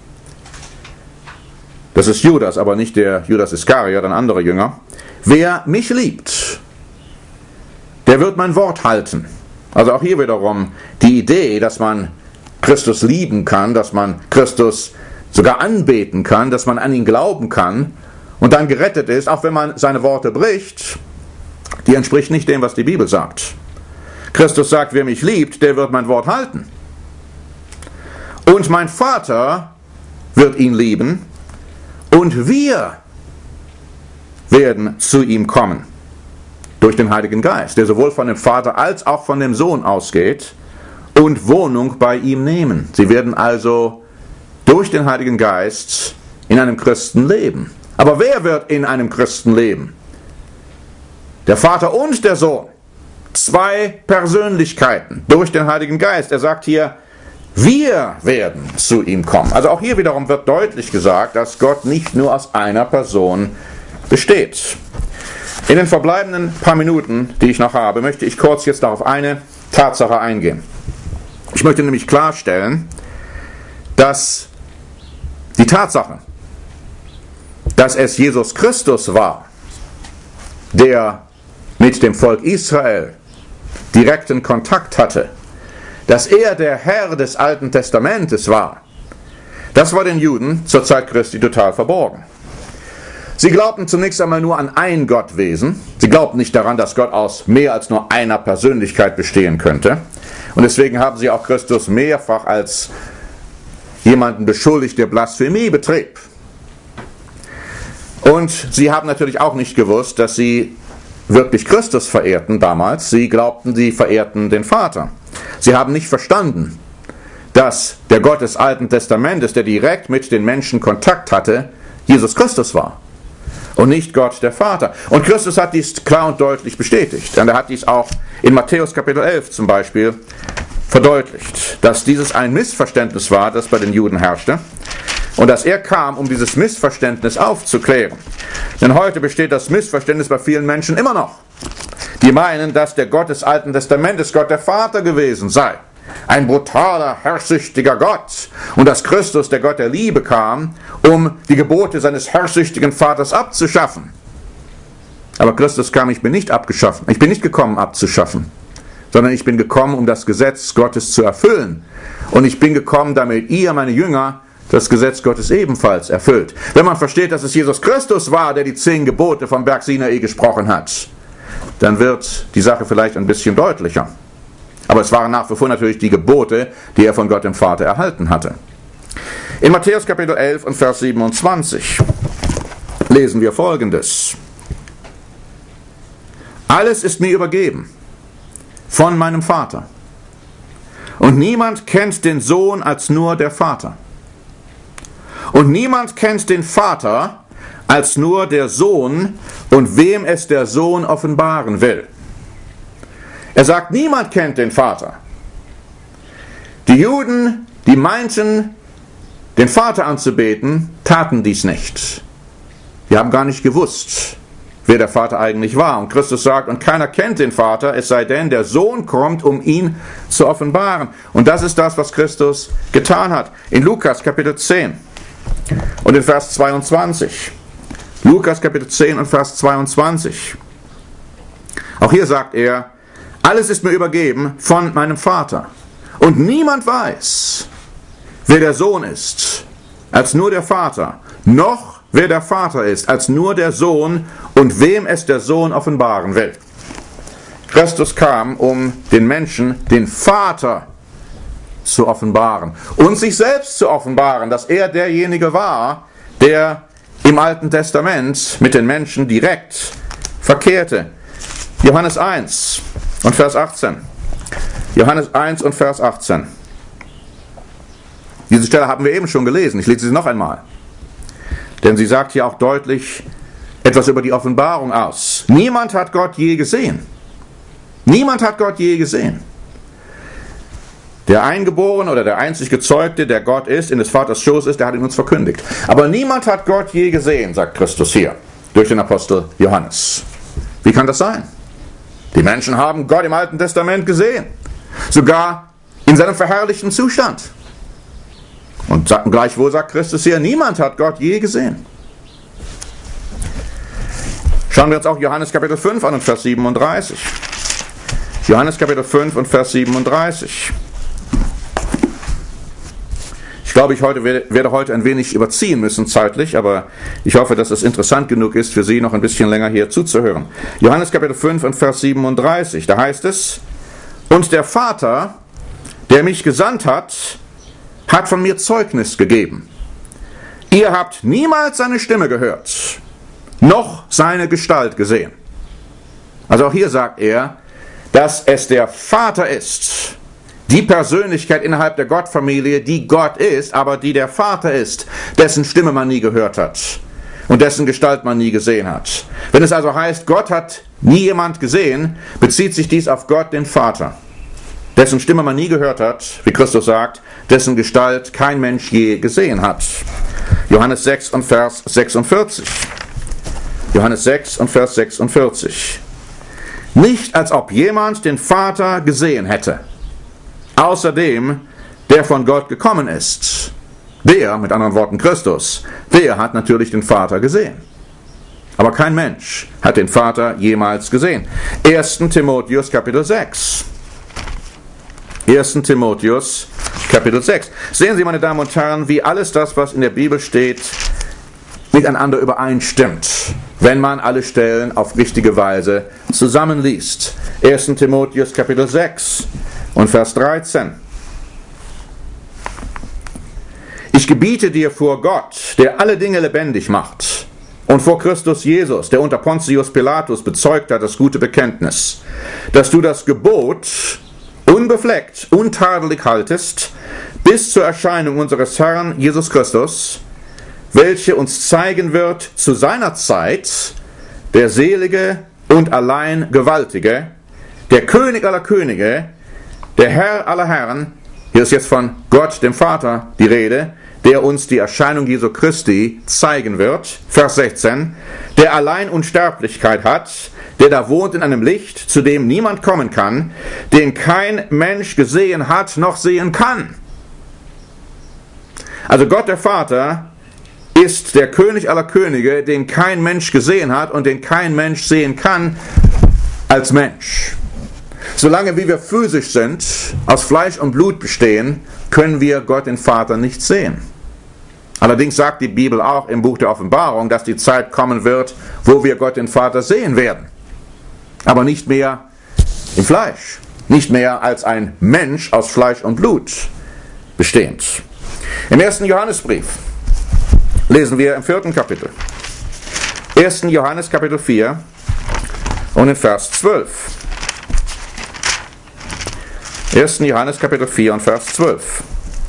das ist Judas, aber nicht der Judas Iskariot, ein anderer Jünger, wer mich liebt, der wird mein Wort halten. Also auch hier wiederum die Idee, dass man Christus lieben kann, dass man Christus sogar anbeten kann, dass man an ihn glauben kann und dann gerettet ist, auch wenn man seine Worte bricht, die entspricht nicht dem, was die Bibel sagt. Christus sagt, wer mich liebt, der wird mein Wort halten. Und mein Vater wird ihn lieben und wir werden zu ihm kommen. Durch den Heiligen Geist, der sowohl von dem Vater als auch von dem Sohn ausgeht und Wohnung bei ihm nehmen. Sie werden also durch den Heiligen Geist in einem Christen leben. Aber wer wird in einem Christen leben? Der Vater und der Sohn. Zwei Persönlichkeiten durch den Heiligen Geist. Er sagt hier, wir werden zu ihm kommen. Also auch hier wiederum wird deutlich gesagt, dass Gott nicht nur aus einer Person besteht. In den verbleibenden paar Minuten, die ich noch habe, möchte ich kurz jetzt noch auf eine Tatsache eingehen. Ich möchte nämlich klarstellen, dass die Tatsache, dass es Jesus Christus war, der mit dem Volk Israel direkten Kontakt hatte, dass er der Herr des Alten Testamentes war, das war den Juden zur Zeit Christi total verborgen. Sie glaubten zunächst einmal nur an ein Gottwesen. Sie glaubten nicht daran, dass Gott aus mehr als nur einer Persönlichkeit bestehen könnte. Und deswegen haben sie auch Christus mehrfach als jemanden beschuldigt, der Blasphemie betrieb. Und sie haben natürlich auch nicht gewusst, dass sie wirklich Christus verehrten damals. Sie glaubten, sie verehrten den Vater. Sie haben nicht verstanden, dass der Gott des Alten Testamentes, der direkt mit den Menschen Kontakt hatte, Jesus Christus war und nicht Gott der Vater. Und Christus hat dies klar und deutlich bestätigt. Und er hat dies auch in Matthäus Kapitel 11 zum Beispiel verdeutlicht, dass dieses ein Missverständnis war, das bei den Juden herrschte, und dass er kam, um dieses Missverständnis aufzuklären. Denn heute besteht das Missverständnis bei vielen Menschen immer noch. Die meinen, dass der Gott des Alten Testamentes Gott der Vater gewesen sei. Ein brutaler, herrschsüchtiger Gott. Und dass Christus, der Gott der Liebe, kam, um die Gebote seines herrschsüchtigen Vaters abzuschaffen. Aber Christus kam, ich bin nicht gekommen abzuschaffen, sondern ich bin gekommen, um das Gesetz Gottes zu erfüllen. Und ich bin gekommen, damit ihr, meine Jünger, das Gesetz Gottes ebenfalls erfüllt. Wenn man versteht, dass es Jesus Christus war, der die 10 Gebote vom Berg Sinai gesprochen hat, dann wird die Sache vielleicht ein bisschen deutlicher. Aber es waren nach wie vor natürlich die Gebote, die er von Gott dem Vater erhalten hatte. In Matthäus Kapitel 11 und Vers 27 lesen wir Folgendes. Alles ist mir übergeben von meinem Vater. Und niemand kennt den Sohn als nur der Vater. Und niemand kennt den Vater als nur der Sohn und wem es der Sohn offenbaren will. Er sagt, niemand kennt den Vater. Die Juden, die meinten, den Vater anzubeten, taten dies nicht. Die haben gar nicht gewusst, wer der Vater eigentlich war. Und Christus sagt, und keiner kennt den Vater, es sei denn, der Sohn kommt, um ihn zu offenbaren. Und das ist das, was Christus getan hat. In Lukas Kapitel 10 und in Vers 22. Lukas Kapitel 10 und Vers 22. Auch hier sagt er, alles ist mir übergeben von meinem Vater. Und niemand weiß, wer der Sohn ist, als nur der Vater, noch wer der Vater ist, als nur der Sohn und wem es der Sohn offenbaren will. Christus kam, um den Menschen den Vater zu offenbaren und sich selbst zu offenbaren, dass er derjenige war, der im Alten Testament mit den Menschen direkt verkehrte. Johannes 1 und Vers 18. Johannes 1 und Vers 18. Diese Stelle haben wir eben schon gelesen. Ich lese sie noch einmal. Denn sie sagt hier auch deutlich etwas über die Offenbarung aus. Niemand hat Gott je gesehen. Niemand hat Gott je gesehen. Der Eingeborene oder der einzig Gezeugte, der Gott ist, in des Vaters Schoß ist, der hat ihn uns verkündigt. Aber niemand hat Gott je gesehen, sagt Christus hier, durch den Apostel Johannes. Wie kann das sein? Die Menschen haben Gott im Alten Testament gesehen. Sogar in seinem verherrlichten Zustand. Und gleichwohl sagt Christus hier, niemand hat Gott je gesehen. Schauen wir uns auch Johannes Kapitel 5 an und Vers 37. Johannes Kapitel 5 und Vers 37. Ich glaube, ich werde heute ein wenig überziehen müssen zeitlich, aber ich hoffe, dass es interessant genug ist, für Sie noch ein bisschen länger hier zuzuhören. Johannes Kapitel 5 und Vers 37, da heißt es, und der Vater, der mich gesandt hat, hat von mir Zeugnis gegeben. Ihr habt niemals seine Stimme gehört, noch seine Gestalt gesehen. Also auch hier sagt er, dass es der Vater ist, die Persönlichkeit innerhalb der Gottfamilie, die Gott ist, aber die der Vater ist, dessen Stimme man nie gehört hat und dessen Gestalt man nie gesehen hat. Wenn es also heißt, Gott hat nie jemand gesehen, bezieht sich dies auf Gott, den Vater, dessen Stimme man nie gehört hat, wie Christus sagt, dessen Gestalt kein Mensch je gesehen hat. Johannes 6 und Vers 46. Johannes 6 und Vers 46. Nicht, als ob jemand den Vater gesehen hätte, außer dem, der von Gott gekommen ist. Der, mit anderen Worten Christus, der hat natürlich den Vater gesehen. Aber kein Mensch hat den Vater jemals gesehen. 1. Timotheus Kapitel 6. 1. Timotheus Kapitel 6. Sehen Sie, meine Damen und Herren, wie alles das, was in der Bibel steht, miteinander übereinstimmt, wenn man alle Stellen auf richtige Weise zusammenliest. 1. Timotheus Kapitel 6 und Vers 13. Ich gebiete dir vor Gott, der alle Dinge lebendig macht, und vor Christus Jesus, der unter Pontius Pilatus bezeugt hat das gute Bekenntnis, dass du das Gebot unbefleckt, untadelig haltest, bis zur Erscheinung unseres Herrn Jesus Christus, welche uns zeigen wird zu seiner Zeit, der selige und allein Gewaltige, der König aller Könige, der Herr aller Herren, hier ist jetzt von Gott, dem Vater, die Rede, der uns die Erscheinung Jesu Christi zeigen wird, Vers 16, der allein Unsterblichkeit hat, der da wohnt in einem Licht, zu dem niemand kommen kann, den kein Mensch gesehen hat, noch sehen kann. Also Gott, der Vater, ist der König aller Könige, den kein Mensch gesehen hat und den kein Mensch sehen kann als Mensch. Solange wie wir physisch sind, aus Fleisch und Blut bestehen, können wir Gott, den Vater, nicht sehen. Allerdings sagt die Bibel auch im Buch der Offenbarung, dass die Zeit kommen wird, wo wir Gott, den Vater, sehen werden. Aber nicht mehr im Fleisch, nicht mehr als ein Mensch aus Fleisch und Blut bestehend. Im 1. Johannesbrief lesen wir im 4. Kapitel. 1. Johannes Kapitel 4 und in Vers 12. 1. Johannes Kapitel 4 und Vers 12.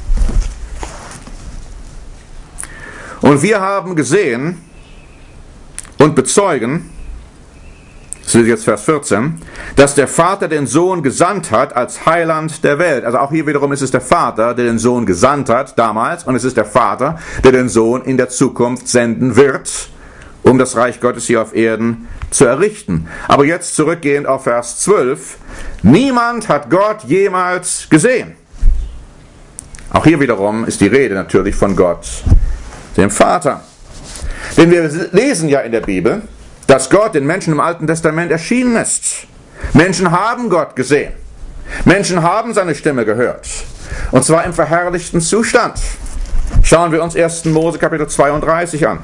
Und wir haben gesehen und bezeugen, das ist jetzt Vers 14, dass der Vater den Sohn gesandt hat als Heiland der Welt. Also auch hier wiederum ist es der Vater, der den Sohn gesandt hat damals, und es ist der Vater, der den Sohn in der Zukunft senden wird, um das Reich Gottes hier auf Erden zu errichten. Aber jetzt zurückgehend auf Vers 12, niemand hat Gott jemals gesehen. Auch hier wiederum ist die Rede natürlich von Gott, dem Vater. Denn wir lesen ja in der Bibel, dass Gott den Menschen im Alten Testament erschienen ist. Menschen haben Gott gesehen. Menschen haben seine Stimme gehört. Und zwar im verherrlichten Zustand. Schauen wir uns 1. Mose Kapitel 32 an.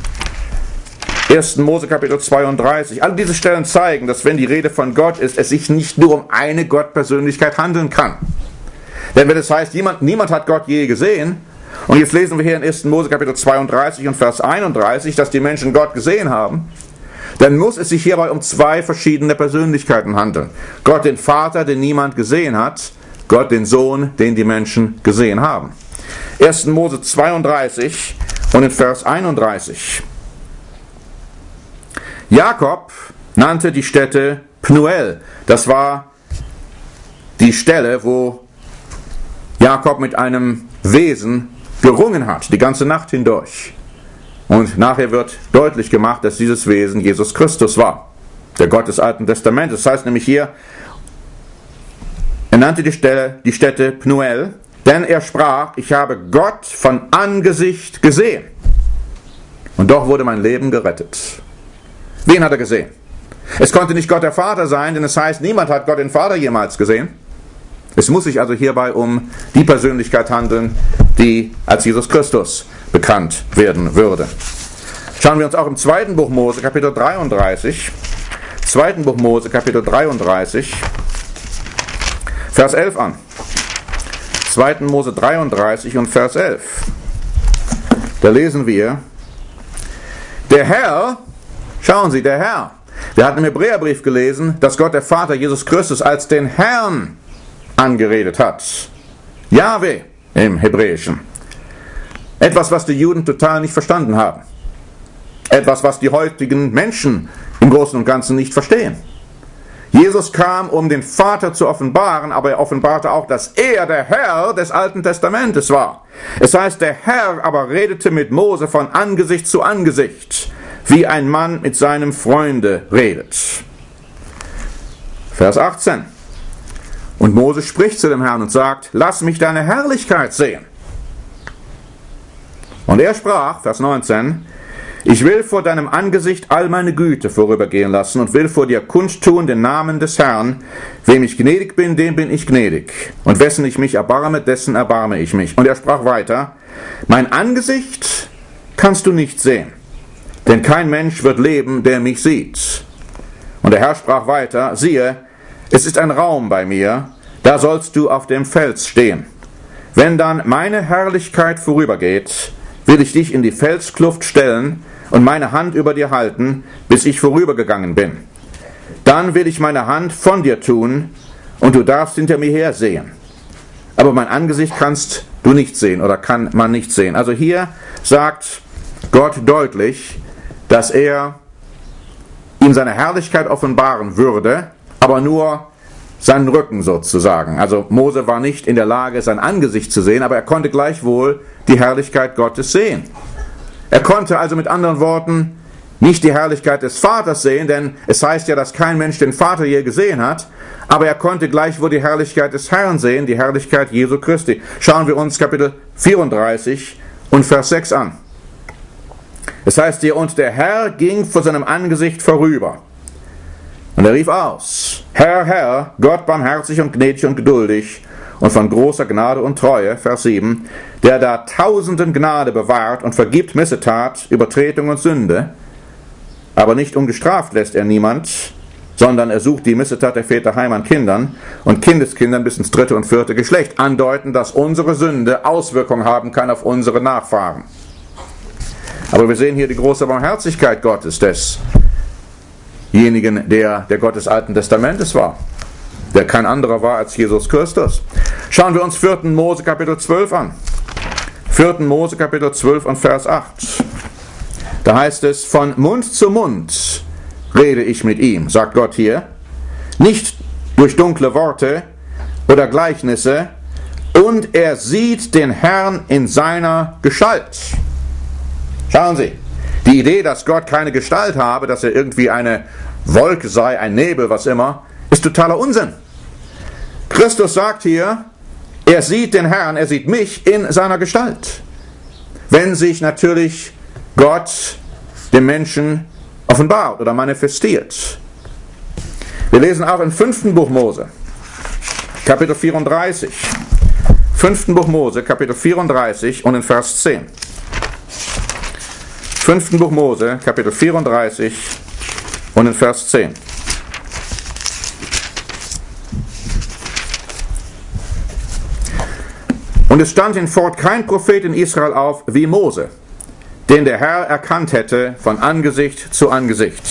1. Mose Kapitel 32. All diese Stellen zeigen, dass wenn die Rede von Gott ist, es sich nicht nur um eine Gottpersönlichkeit handeln kann. Denn wenn es heißt, niemand hat Gott je gesehen, und jetzt lesen wir hier in 1. Mose Kapitel 32 und Vers 31, dass die Menschen Gott gesehen haben, dann muss es sich hierbei um zwei verschiedene Persönlichkeiten handeln. Gott den Vater, den niemand gesehen hat, Gott den Sohn, den die Menschen gesehen haben. 1. Mose 32 und in Vers 31. Jakob nannte die Stätte Pnuel. Das war die Stelle, wo Jakob mit einem Wesen gerungen hat, die ganze Nacht hindurch. Und nachher wird deutlich gemacht, dass dieses Wesen Jesus Christus war, der Gott des Alten Testamentes. Das heißt nämlich hier, er nannte die Stätte Pnuel, denn er sprach, ich habe Gott von Angesicht gesehen. Und doch wurde mein Leben gerettet. Wen hat er gesehen? Es konnte nicht Gott der Vater sein, denn es heißt, niemand hat Gott den Vater jemals gesehen. Es muss sich also hierbei um die Persönlichkeit handeln, die als Jesus Christus bekannt werden würde. Schauen wir uns auch im 2. Buch Mose, Kapitel 33, 2. Buch Mose, Kapitel 33, Vers 11 an. 2. Mose 33 und Vers 11. Da lesen wir, der Herr, schauen Sie, der Herr, wir hatten im Hebräerbrief gelesen, dass Gott der Vater Jesus Christus als den Herrn angeredet hat. Jahwe im Hebräischen. Etwas, was die Juden total nicht verstanden haben. Etwas, was die heutigen Menschen im Großen und Ganzen nicht verstehen. Jesus kam, um den Vater zu offenbaren, aber er offenbarte auch, dass er der Herr des Alten Testamentes war. Es heißt, der Herr aber redete mit Mose von Angesicht zu Angesicht, wie ein Mann mit seinem Freunde redet. Vers 18. Und Mose spricht zu dem Herrn und sagt, lass mich deine Herrlichkeit sehen. Und er sprach, Vers 19, ich will vor deinem Angesicht all meine Güte vorübergehen lassen und will vor dir kundtun den Namen des Herrn. Wem ich gnädig bin, dem bin ich gnädig. Und wessen ich mich erbarme, dessen erbarme ich mich. Und er sprach weiter, mein Angesicht kannst du nicht sehen, denn kein Mensch wird leben, der mich sieht. Und der Herr sprach weiter, siehe, es ist ein Raum bei mir, da sollst du auf dem Fels stehen. Wenn dann meine Herrlichkeit vorübergeht, will ich dich in die Felskluft stellen und meine Hand über dir halten, bis ich vorübergegangen bin. Dann will ich meine Hand von dir tun und du darfst hinter mir her sehen. Aber mein Angesicht kannst du nicht sehen oder kann man nicht sehen. Also hier sagt Gott deutlich, dass er ihm seine Herrlichkeit offenbaren würde, aber nur seinen Rücken sozusagen. Also Mose war nicht in der Lage, sein Angesicht zu sehen, aber er konnte gleichwohl die Herrlichkeit Gottes sehen. Er konnte also mit anderen Worten nicht die Herrlichkeit des Vaters sehen, denn es heißt ja, dass kein Mensch den Vater je gesehen hat, aber er konnte gleichwohl die Herrlichkeit des Herrn sehen, die Herrlichkeit Jesu Christi. Schauen wir uns Kapitel 34 und Vers 6 an. Es heißt hier, und der Herr ging vor seinem Angesicht vorüber. Und er rief aus, Herr, Herr, Gott barmherzig und gnädig und geduldig und von großer Gnade und Treue, Vers 7, der da tausenden Gnade bewahrt und vergibt Missetat, Übertretung und Sünde, aber nicht ungestraft lässt er niemand, sondern er sucht die Missetat der Väter heim an Kindern und Kindeskindern bis ins 3. und 4. Geschlecht, andeuten, dass unsere Sünde Auswirkungen haben kann auf unsere Nachfahren. Aber wir sehen hier die große Barmherzigkeit Gottes, desjenigen, der Gott des Alten Testamentes war, der kein anderer war als Jesus Christus. Schauen wir uns 4. Mose Kapitel 12 an. 4. Mose Kapitel 12 und Vers 8. Da heißt es, von Mund zu Mund rede ich mit ihm, sagt Gott hier, nicht durch dunkle Worte oder Gleichnisse, und er sieht den Herrn in seiner Gestalt. Schauen Sie, die Idee, dass Gott keine Gestalt habe, dass er irgendwie eine Wolke sei, ein Nebel, was immer, ist totaler Unsinn. Christus sagt hier, er sieht den Herrn, er sieht mich in seiner Gestalt. Wenn sich natürlich Gott dem Menschen offenbart oder manifestiert. Wir lesen auch im 5. Buch Mose, Kapitel 34. 5. Buch Mose, Kapitel 34 und in Vers 10. 5. Buch Mose, Kapitel 34 und in Vers 10. Und es stand hinfort kein Prophet in Israel auf wie Mose, den der Herr erkannt hätte von Angesicht zu Angesicht.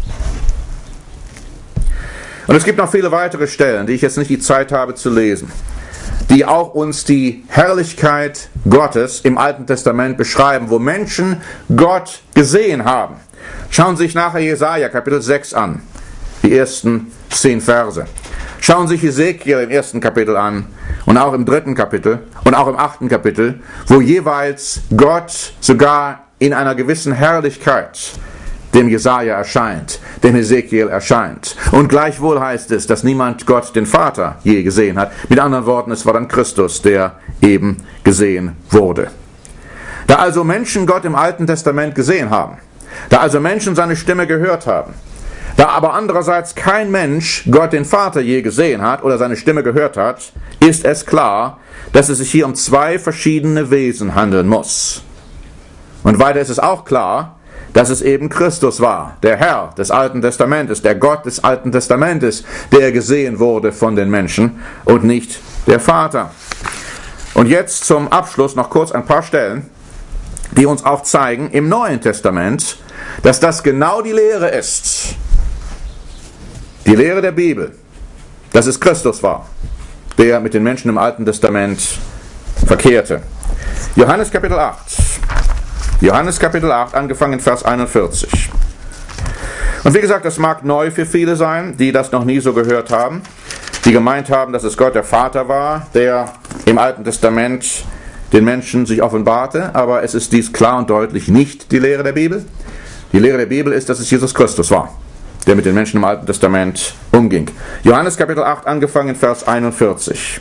Und es gibt noch viele weitere Stellen, die ich jetzt nicht die Zeit habe zu lesen, die auch uns die Herrlichkeit Gottes im Alten Testament beschreiben, wo Menschen Gott gesehen haben. Schauen Sie sich nachher Jesaja Kapitel 6 an, die ersten 10 Verse. Schauen Sie sich Ezekiel im 1. Kapitel an und auch im 3. Kapitel und auch im 8. Kapitel, wo jeweils Gott sogar in einer gewissen Herrlichkeit dem Jesaja erscheint, dem Ezekiel erscheint. Und gleichwohl heißt es, dass niemand Gott den Vater je gesehen hat. Mit anderen Worten, es war dann Christus, der eben gesehen wurde. Da also Menschen Gott im Alten Testament gesehen haben, da also Menschen seine Stimme gehört haben, da aber andererseits kein Mensch Gott den Vater je gesehen hat oder seine Stimme gehört hat, ist es klar, dass es sich hier um 2 verschiedene Wesen handeln muss. Und weiter ist es auch klar, dass es eben Christus war, der Herr des Alten Testamentes, der Gott des Alten Testamentes, der gesehen wurde von den Menschen und nicht der Vater. Und jetzt zum Abschluss noch kurz ein paar Stellen, die uns auch zeigen im Neuen Testament, dass das genau die Lehre ist. Die Lehre der Bibel, dass es Christus war, der mit den Menschen im Alten Testament verkehrte. Johannes Kapitel 8. Johannes Kapitel 8, angefangen in Vers 41. Und wie gesagt, das mag neu für viele sein, die das noch nie so gehört haben, die gemeint haben, dass es Gott der Vater war, der im Alten Testament den Menschen sich offenbarte, aber es ist dies klar und deutlich nicht die Lehre der Bibel. Die Lehre der Bibel ist, dass es Jesus Christus war, der mit den Menschen im Alten Testament umging. Johannes Kapitel 8, angefangen in Vers 41.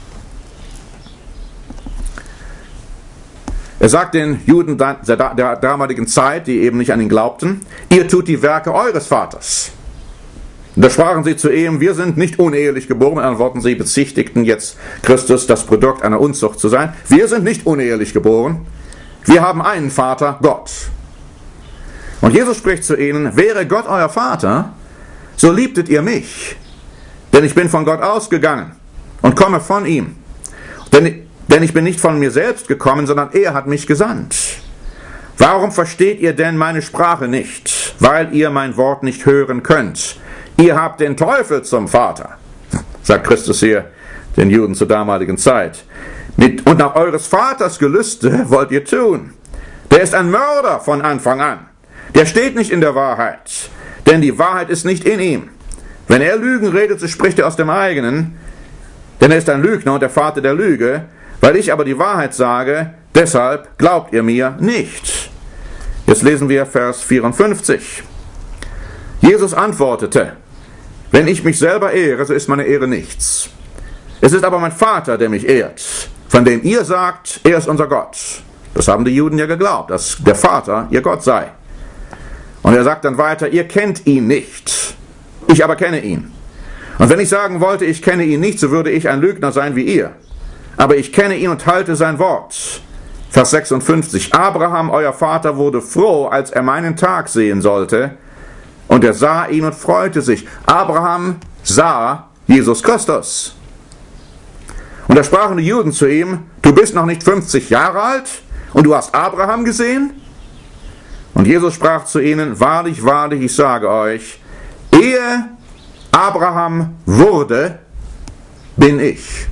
Er sagt den Juden der damaligen Zeit, die eben nicht an ihn glaubten, ihr tut die Werke eures Vaters. Und da sprachen sie zu ihm, wir sind nicht unehelich geboren. Mit anderen Worten, sie bezichtigten jetzt Christus, das Produkt einer Unzucht zu sein. Wir sind nicht unehelich geboren. Wir haben einen Vater, Gott. Und Jesus spricht zu ihnen, wäre Gott euer Vater, so liebtet ihr mich. Denn ich bin von Gott ausgegangen und komme von ihm. Denn ich bin nicht von mir selbst gekommen, sondern er hat mich gesandt. Warum versteht ihr denn meine Sprache nicht? Weil ihr mein Wort nicht hören könnt. Ihr habt den Teufel zum Vater. sagt Christus hier den Juden zur damaligen Zeit. Und nach eures Vaters Gelüste wollt ihr tun. Der ist ein Mörder von Anfang an. Der steht nicht in der Wahrheit, denn die Wahrheit ist nicht in ihm. Wenn er Lügen redet, so spricht er aus dem eigenen, denn er ist ein Lügner und der Vater der Lüge. Weil ich aber die Wahrheit sage, deshalb glaubt ihr mir nicht. Jetzt lesen wir Vers 54. Jesus antwortete, wenn ich mich selber ehre, so ist meine Ehre nichts. Es ist aber mein Vater, der mich ehrt, von dem ihr sagt, er ist unser Gott. Das haben die Juden ja geglaubt, dass der Vater ihr Gott sei. Und er sagt dann weiter, ihr kennt ihn nicht, ich aber kenne ihn. Und wenn ich sagen wollte, ich kenne ihn nicht, so würde ich ein Lügner sein wie ihr. Aber ich kenne ihn und halte sein Wort. Vers 56. Abraham, euer Vater, wurde froh, als er meinen Tag sehen sollte. Und er sah ihn und freute sich. Abraham sah Jesus Christus. Und da sprachen die Juden zu ihm, du bist noch nicht 50 Jahre alt und du hast Abraham gesehen? Und Jesus sprach zu ihnen, wahrlich, wahrlich, ich sage euch, ehe Abraham wurde, bin ich.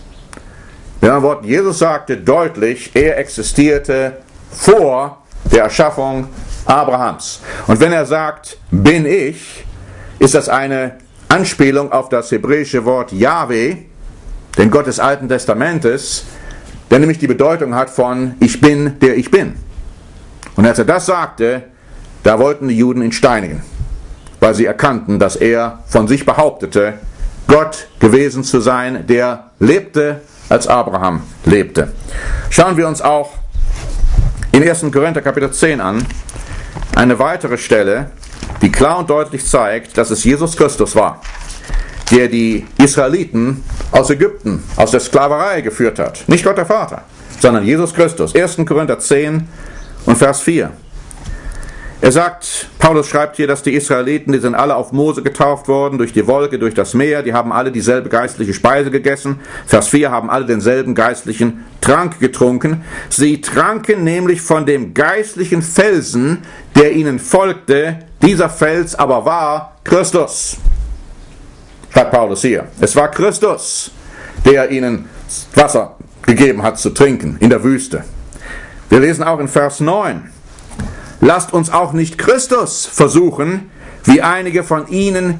Mit anderen Worten, Jesus sagte deutlich, er existierte vor der Erschaffung Abrahams. Und wenn er sagt, bin ich, ist das eine Anspielung auf das hebräische Wort Yahweh, den Gott des Alten Testamentes, der nämlich die Bedeutung hat von ich bin, der ich bin. Und als er das sagte, da wollten die Juden ihn steinigen, weil sie erkannten, dass er von sich behauptete, Gott gewesen zu sein, der lebte, als Abraham lebte. Schauen wir uns auch in 1. Korinther Kapitel 10 an, eine weitere Stelle, die klar und deutlich zeigt, dass es Jesus Christus war, der die Israeliten aus Ägypten, aus der Sklaverei geführt hat. Nicht Gott der Vater, sondern Jesus Christus. 1. Korinther 10 und Vers 4. Er sagt, Paulus schreibt hier, dass die Israeliten, die sind alle auf Mose getauft worden, durch die Wolke, durch das Meer, die haben alle dieselbe geistliche Speise gegessen. Vers 4, haben alle denselben geistlichen Trank getrunken. Sie tranken nämlich von dem geistlichen Felsen, der ihnen folgte. Dieser Fels aber war Christus. Schreibt Paulus hier. Es war Christus, der ihnen Wasser gegeben hat zu trinken in der Wüste. Wir lesen auch in Vers 9. Lasst uns auch nicht Christus versuchen, wie einige von ihnen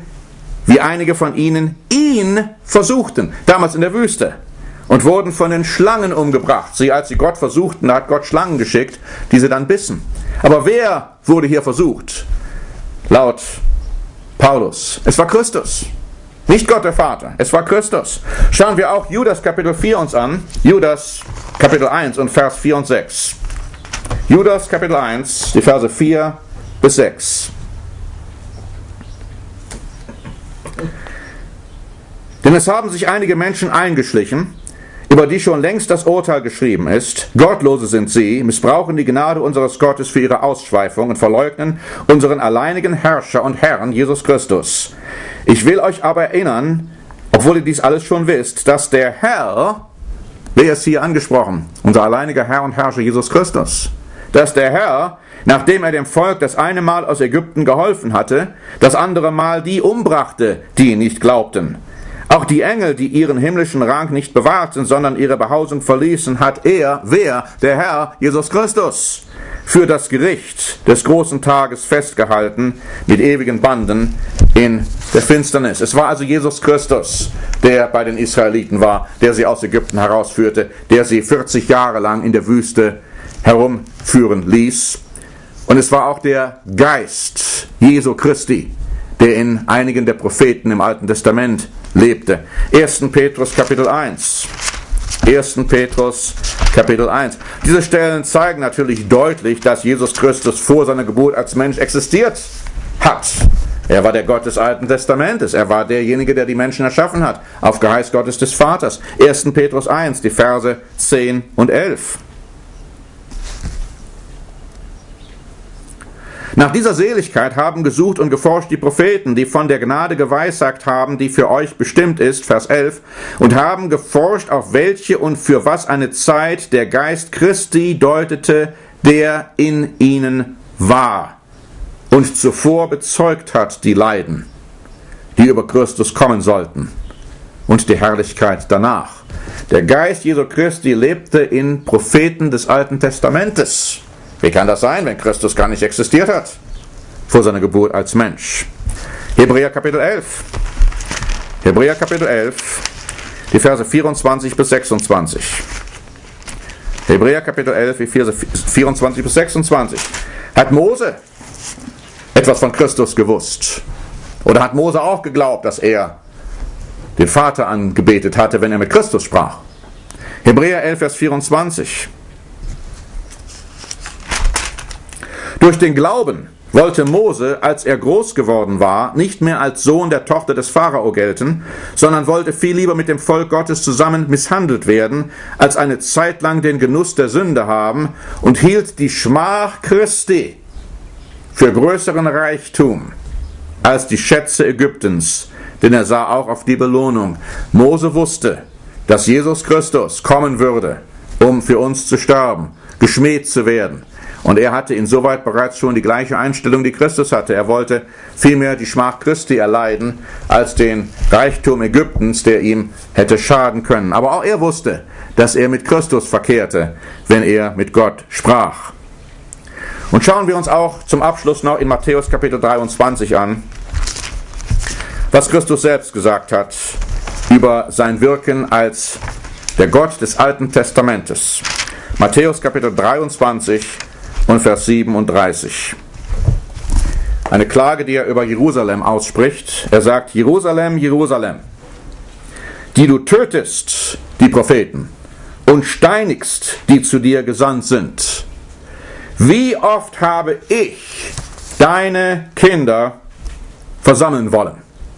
ihn versuchten, damals in der Wüste, und wurden von den Schlangen umgebracht. Als sie Gott versuchten, da hat Gott Schlangen geschickt, die sie dann bissen. Aber wer wurde hier versucht? Laut Paulus. Es war Christus. Nicht Gott der Vater, es war Christus. Schauen wir auch Judas Kapitel 4 uns an. Judas Kapitel 1 und Vers 4 und 6. Judas Kapitel 1, die Verse 4 bis 6. Denn es haben sich einige Menschen eingeschlichen, über die schon längst das Urteil geschrieben ist. Gottlose sind sie, missbrauchen die Gnade unseres Gottes für ihre Ausschweifung und verleugnen unseren alleinigen Herrscher und Herrn, Jesus Christus. Ich will euch aber erinnern, obwohl ihr dies alles schon wisst, dass der Herr, wer ist hier angesprochen? Unser alleiniger Herr und Herrscher, Jesus Christus. Dass der Herr, nachdem er dem Volk das eine Mal aus Ägypten geholfen hatte, das andere Mal die umbrachte, die nicht glaubten. Auch die Engel, die ihren himmlischen Rang nicht bewahrten, sondern ihre Behausung verließen, hat er, wer? Der Herr, Jesus Christus, für das Gericht des großen Tages festgehalten, mit ewigen Banden in der Finsternis. Es war also Jesus Christus, der bei den Israeliten war, der sie aus Ägypten herausführte, der sie 40 Jahre lang in der Wüste herumführen ließ. Und es war auch der Geist Jesu Christi, der in einigen der Propheten im Alten Testament lebte. 1. Petrus Kapitel 1. 1. Petrus Kapitel 1. Diese Stellen zeigen natürlich deutlich, dass Jesus Christus vor seiner Geburt als Mensch existiert hat. Er war der Gott des Alten Testamentes. Er war derjenige, der die Menschen erschaffen hat, auf Geheiß Gottes des Vaters. 1. Petrus 1, die Verse 10 und 11. Nach dieser Seligkeit haben gesucht und geforscht die Propheten, die von der Gnade geweissagt haben, die für euch bestimmt ist, Vers 11, und haben geforscht, auf welche und für was eine Zeit der Geist Christi deutete, der in ihnen war und zuvor bezeugt hat die Leiden, die über Christus kommen sollten, und die Herrlichkeit danach. Der Geist Jesu Christi lebte in Propheten des Alten Testamentes. Wie kann das sein, wenn Christus gar nicht existiert hat vor seiner Geburt als Mensch? Hebräer Kapitel 11. Hebräer Kapitel 11, die Verse 24 bis 26. Hebräer Kapitel 11, die Verse 24 bis 26. Hat Mose etwas von Christus gewusst? Oder hat Mose auch geglaubt, dass er den Vater angebetet hatte, wenn er mit Christus sprach? Hebräer 11, Vers 24. Durch den Glauben wollte Mose, als er groß geworden war, nicht mehr als Sohn der Tochter des Pharao gelten, sondern wollte viel lieber mit dem Volk Gottes zusammen misshandelt werden, als eine Zeit lang den Genuss der Sünde haben, und hielt die Schmach Christi für größeren Reichtum als die Schätze Ägyptens, denn er sah auch auf die Belohnung. Mose wusste, dass Jesus Christus kommen würde, um für uns zu sterben, geschmäht zu werden. Und er hatte insoweit bereits schon die gleiche Einstellung, die Christus hatte. Er wollte vielmehr die Schmach Christi erleiden, als den Reichtum Ägyptens, der ihm hätte schaden können. Aber auch er wusste, dass er mit Christus verkehrte, wenn er mit Gott sprach. Und schauen wir uns auch zum Abschluss noch in Matthäus Kapitel 23 an, was Christus selbst gesagt hat über sein Wirken als der Gott des Alten Testamentes. Matthäus Kapitel 23 und Vers 37. Eine Klage, die er über Jerusalem ausspricht. Er sagt: Jerusalem, Jerusalem, die du tötest die Propheten und steinigst, die zu dir gesandt sind. Wie oft habe ich deine Kinder versammeln wollen,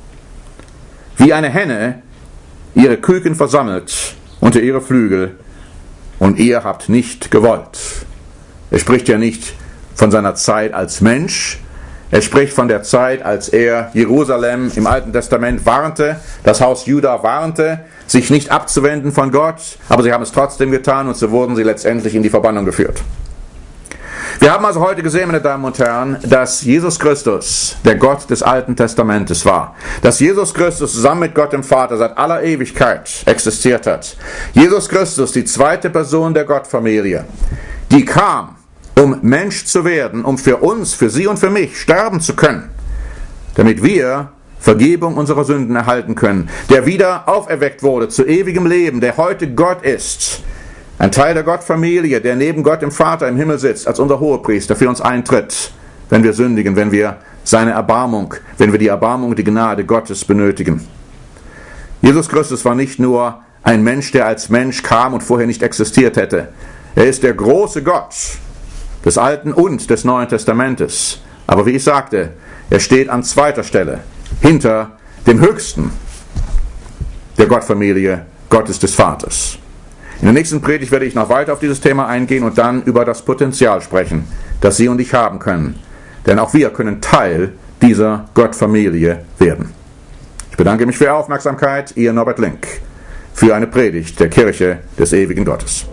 wie eine Henne ihre Küken versammelt unter ihre Flügel, und ihr habt nicht gewollt. Er spricht ja nicht von seiner Zeit als Mensch, er spricht von der Zeit, als er Jerusalem im Alten Testament warnte, das Haus Juda warnte, sich nicht abzuwenden von Gott, aber sie haben es trotzdem getan und so wurden sie letztendlich in die Verbannung geführt. Wir haben also heute gesehen, meine Damen und Herren, dass Jesus Christus der Gott des Alten Testamentes war. Dass Jesus Christus zusammen mit Gott dem Vater seit aller Ewigkeit existiert hat. Jesus Christus, die zweite Person der Gottfamilie, die kam, um Mensch zu werden, um für uns, für Sie und für mich sterben zu können, damit wir Vergebung unserer Sünden erhalten können, der wieder auferweckt wurde zu ewigem Leben, der heute Gott ist, ein Teil der Gottfamilie, der neben Gott dem Vater im Himmel sitzt, als unser Hohepriester für uns eintritt, wenn wir sündigen, wenn wir seine Erbarmung, wenn wir die Erbarmung, die Gnade Gottes benötigen. Jesus Christus war nicht nur ein Mensch, der als Mensch kam und vorher nicht existiert hätte. Er ist der große Gott des Alten und des Neuen Testamentes. Aber wie ich sagte, er steht an zweiter Stelle, hinter dem Höchsten der Gottfamilie, Gottes des Vaters. In der nächsten Predigt werde ich noch weiter auf dieses Thema eingehen und dann über das Potenzial sprechen, das Sie und ich haben können. Denn auch wir können Teil dieser Gottfamilie werden. Ich bedanke mich für Ihre Aufmerksamkeit, Ihr Norbert Link, für eine Predigt der Kirche des ewigen Gottes.